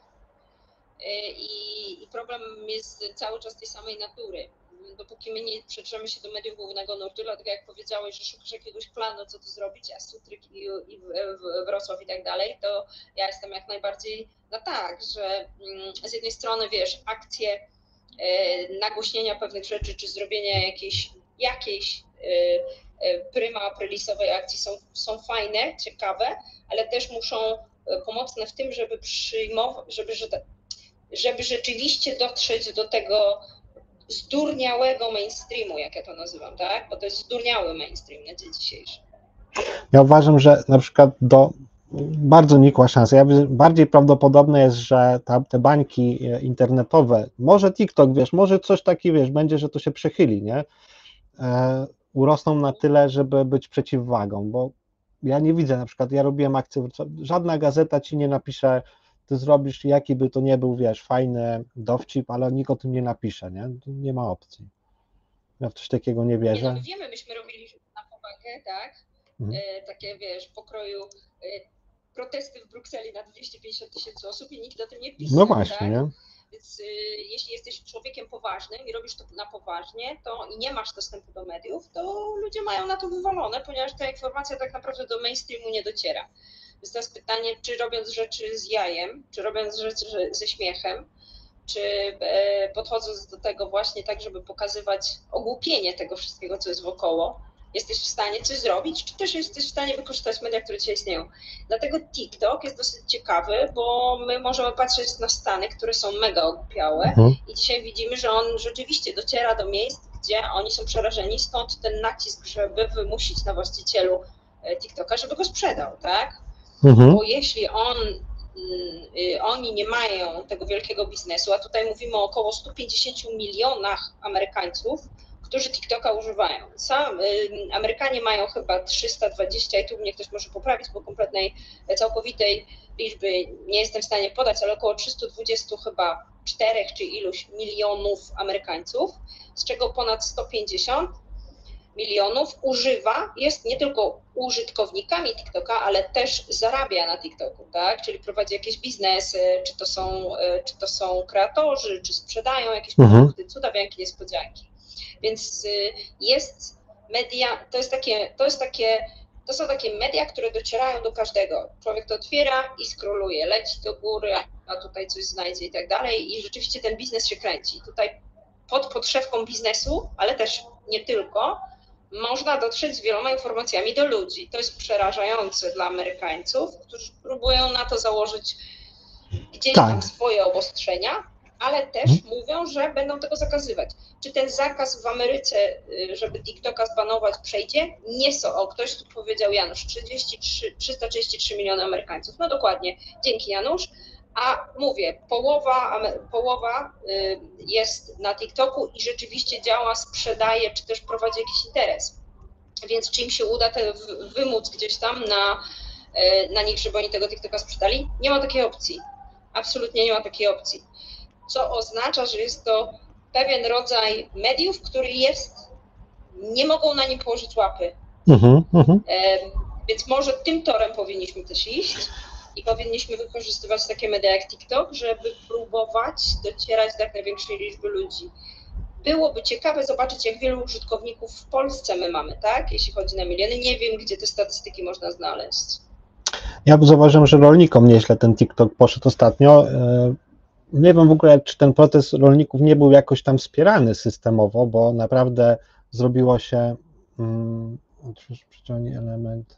I, I problem jest cały czas tej samej natury. Dopóki my nie przetrzemy się do mediów głównego nurtu, dlatego jak powiedziałeś, że szukasz jakiegoś planu, co tu zrobić, a Sutryk i, i Wrocław i tak dalej, to ja jestem jak najbardziej na tak, że z jednej strony, wiesz, akcje nagłośnienia pewnych rzeczy, czy zrobienia jakiejś, jakiejś pryma aprilisowej akcji są, są fajne, ciekawe, ale też muszą pomocne w tym, żeby przyjmować, żeby, żeby rzeczywiście dotrzeć do tego zdurniałego mainstreamu, jak ja to nazywam, tak? Bo to jest zdurniały mainstream na dzień dzisiejszy. Ja uważam, że na przykład do bardzo nikła szansa. Ja bardziej prawdopodobne jest, że ta, te bańki internetowe, może TikTok, wiesz, może coś takiego, wiesz, będzie, że to się przechyli, nie? E, urosną na tyle, żeby być przeciwwagą, bo ja nie widzę, na przykład ja robiłem akcję, żadna gazeta ci nie napisze, ty zrobisz, jaki by to nie był, wiesz, fajny dowcip, ale nikt o tym nie napisze, nie? Nie ma opcji. Ja w coś takiego nie wierzę. Nie, no my wiemy, myśmy robili na powagę, tak? Mhm. E, takie, wiesz, pokroju e, protesty w Brukseli na dwieście pięćdziesiąt tysięcy osób i nikt o tym nie pisał, no właśnie, tak? Nie? Więc y, jeśli jesteś człowiekiem poważnym i robisz to na poważnie, to i nie masz dostępu do mediów, to ludzie mają na to wywalone, ponieważ ta informacja tak naprawdę do mainstreamu nie dociera. Więc teraz pytanie, czy robiąc rzeczy z jajem, czy robiąc rzeczy ze śmiechem, czy e, podchodząc do tego właśnie tak, żeby pokazywać ogłupienie tego wszystkiego, co jest wokoło, jesteś w stanie coś zrobić, czy też jesteś w stanie wykorzystać media, które dzisiaj istnieją. Dlatego TikTok jest dosyć ciekawy, bo my możemy patrzeć na Stany, które są mega ogłupiałe mhm. i dzisiaj widzimy, że on rzeczywiście dociera do miejsc, gdzie oni są przerażeni, stąd ten nacisk, żeby wymusić na właścicielu TikToka, żeby go sprzedał, tak? Mhm. Bo jeśli on, y, oni nie mają tego wielkiego biznesu, a tutaj mówimy o około stu pięćdziesięciu milionach Amerykańców, którzy TikToka używają. Sam, y, Amerykanie mają chyba trzysta dwadzieścia i tu mnie ktoś może poprawić, bo kompletnej, całkowitej liczby nie jestem w stanie podać, ale około trzysta dwadzieścia chyba czterech czy iluś milionów Amerykańców, z czego ponad sto pięćdziesiąt milionów używa, jest nie tylko użytkownikami TikToka, ale też zarabia na TikToku, tak? Czyli prowadzi jakieś biznesy, czy to są, czy to są kreatorzy, czy sprzedają jakieś mhm. produkty, cudawianki, niespodzianki. Więc jest media, to jest takie, to jest takie To są takie media, które docierają do każdego. Człowiek to otwiera i scrolluje, leci do góry, a tutaj coś znajdzie i tak dalej i rzeczywiście ten biznes się kręci. Tutaj pod podszewką biznesu, ale też nie tylko, można dotrzeć z wieloma informacjami do ludzi. To jest przerażające dla Amerykańców, którzy próbują na to założyć gdzieś Tak. tam swoje obostrzenia, ale też Mhm. mówią, że będą tego zakazywać. Czy ten zakaz w Ameryce, żeby TikToka zbanować, przejdzie? Nie są. O, ktoś tu powiedział Janusz, trzydzieści trzy, trzysta trzydzieści trzy miliony Amerykańców. No dokładnie, dzięki Janusz. A mówię, połowa, połowa jest na TikToku i rzeczywiście działa, sprzedaje, czy też prowadzi jakiś interes. Więc czy im się uda te wymóc gdzieś tam na, na nich, żeby oni tego TikToka sprzedali? Nie ma takiej opcji. Absolutnie nie ma takiej opcji. Co oznacza, że jest to pewien rodzaj mediów, który jest, nie mogą na nim położyć łapy. Mhm, mhm. E, więc może tym torem powinniśmy też iść i powinniśmy wykorzystywać takie media jak TikTok, żeby próbować docierać do jak największej liczby ludzi. Byłoby ciekawe zobaczyć, jak wielu użytkowników w Polsce my mamy, tak? Jeśli chodzi na miliony. Nie wiem, gdzie te statystyki można znaleźć. Ja zauważyłem, że rolnikom nieźle ten TikTok poszedł ostatnio. Nie wiem w ogóle, czy ten protest rolników nie był jakoś tam wspierany systemowo, bo naprawdę zrobiło się. Hmm, przyciągnij element.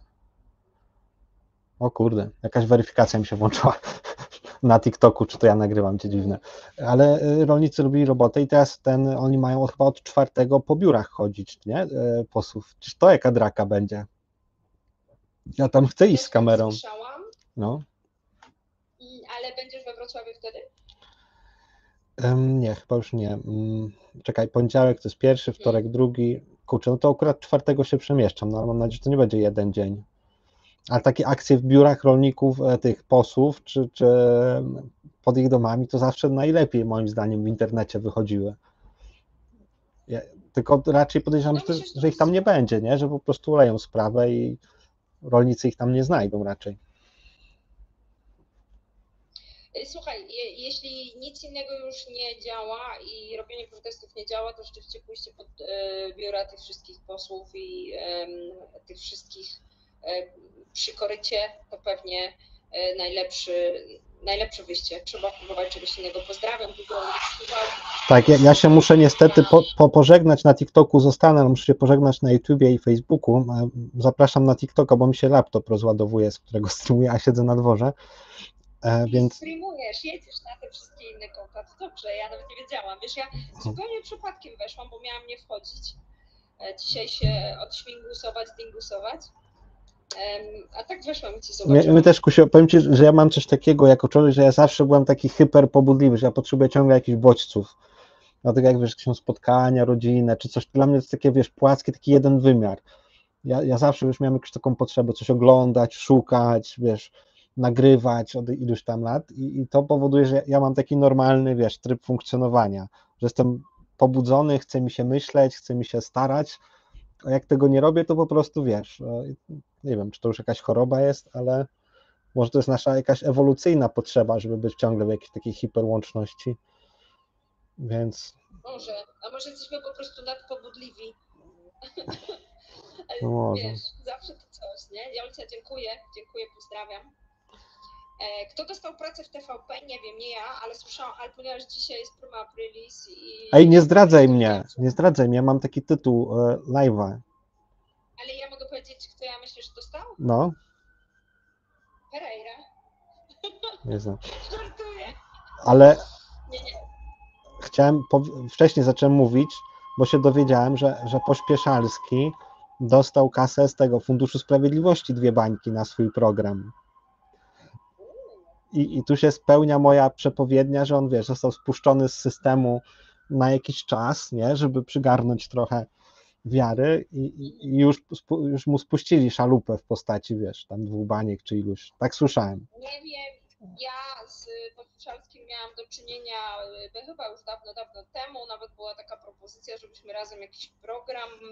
O kurde, jakaś weryfikacja mi się włączyła na TikToku, czy to ja nagrywam, cię dziwne. Ale rolnicy robili robotę i teraz ten, oni mają chyba od czwartego po biurach chodzić, nie? Posłów. Czyż to jaka draka będzie? Ja tam chcę iść z kamerą. Słyszałam. No. Ale będziesz we Wrocławiu wtedy? Um, nie, chyba już nie. Um, czekaj, poniedziałek to jest pierwszy, wtorek drugi. Kurczę, no to akurat czwartego się przemieszczam, no ale mam nadzieję, że to nie będzie jeden dzień. Ale takie akcje w biurach rolników, tych posłów, czy, czy pod ich domami, to zawsze najlepiej moim zdaniem w internecie wychodziły. Ja, tylko raczej podejrzewam, No, że, myślę, że że ich tam nie będzie, nie? Że po prostu uleją sprawę i rolnicy ich tam nie znajdą raczej. Słuchaj, je, jeśli nic innego już nie działa i robienie protestów nie działa, to rzeczywiście pójście pod e, biura tych wszystkich posłów i e, tych wszystkich e, przy korycie to pewnie e, najlepszy, najlepsze wyjście. Trzeba próbować czegoś innego. Pozdrawiam, dużo uwag. Tak, ja, ja się muszę niestety po, po pożegnać na TikToku, zostanę, ale muszę się pożegnać na YouTubie i Facebooku. Zapraszam na TikToka, bo mi się laptop rozładowuje, z którego streamuję, a siedzę na dworze. E, więc... Streamujesz, jedziesz na te wszystkie inne konta, to dobrze, ja nawet nie wiedziałam. Wiesz, ja zupełnie przypadkiem weszłam, bo miałam nie wchodzić. Dzisiaj się odśmigusować, dingusować. A tak weszłam i cię zobaczyłam. My, my też, Kusio, powiem Ci, że ja mam coś takiego jako człowiek, że ja zawsze byłem taki hyperpobudliwy, że ja potrzebuję ciągle jakichś bodźców. Dlatego jak wiesz, są spotkania rodzinne, czy coś, dla mnie to jest takie, wiesz, płaskie, taki jeden wymiar. Ja, ja zawsze już miałem jakąś taką potrzebę, coś oglądać, szukać, wiesz, nagrywać od iluś tam lat i, i to powoduje, że ja mam taki normalny, wiesz, tryb funkcjonowania, że jestem pobudzony, chce mi się myśleć, chce mi się starać, a jak tego nie robię, to po prostu, wiesz, nie wiem, czy to już jakaś choroba jest, ale może to jest nasza jakaś ewolucyjna potrzeba, żeby być ciągle w jakiejś takiej hiperłączności, więc... Może, a może jesteśmy po prostu nadpobudliwi. No może. Wiesz, zawsze to coś, nie? Jolcia, dziękuję, dziękuję, pozdrawiam. Kto dostał pracę w T V P? Nie wiem, nie ja, ale słyszałam, ale ponieważ dzisiaj jest prima aprilis i... Ej, nie zdradzaj mnie, nie zdradzaj mnie, mam taki tytuł e, live'a. Ale ja mogę powiedzieć, kto ja myślę, że dostał? No. Pereira. Nie znam. Żartuję. Ale nie, nie. chciałem, wcześniej zacząłem mówić, bo się dowiedziałem, że, że Pośpieszalski dostał kasę z tego Funduszu Sprawiedliwości, dwie bańki na swój program. I, I tu się spełnia moja przepowiednia, że on, wiesz, został spuszczony z systemu na jakiś czas, nie, żeby przygarnąć trochę wiary i, i już, już mu spuścili szalupę w postaci, wiesz, tam dwóch baniek czy iluś. Tak słyszałem. Nie wiem, ja z Pośpieszalskim miałam do czynienia chyba już dawno, dawno temu, nawet była taka propozycja, żebyśmy razem jakiś program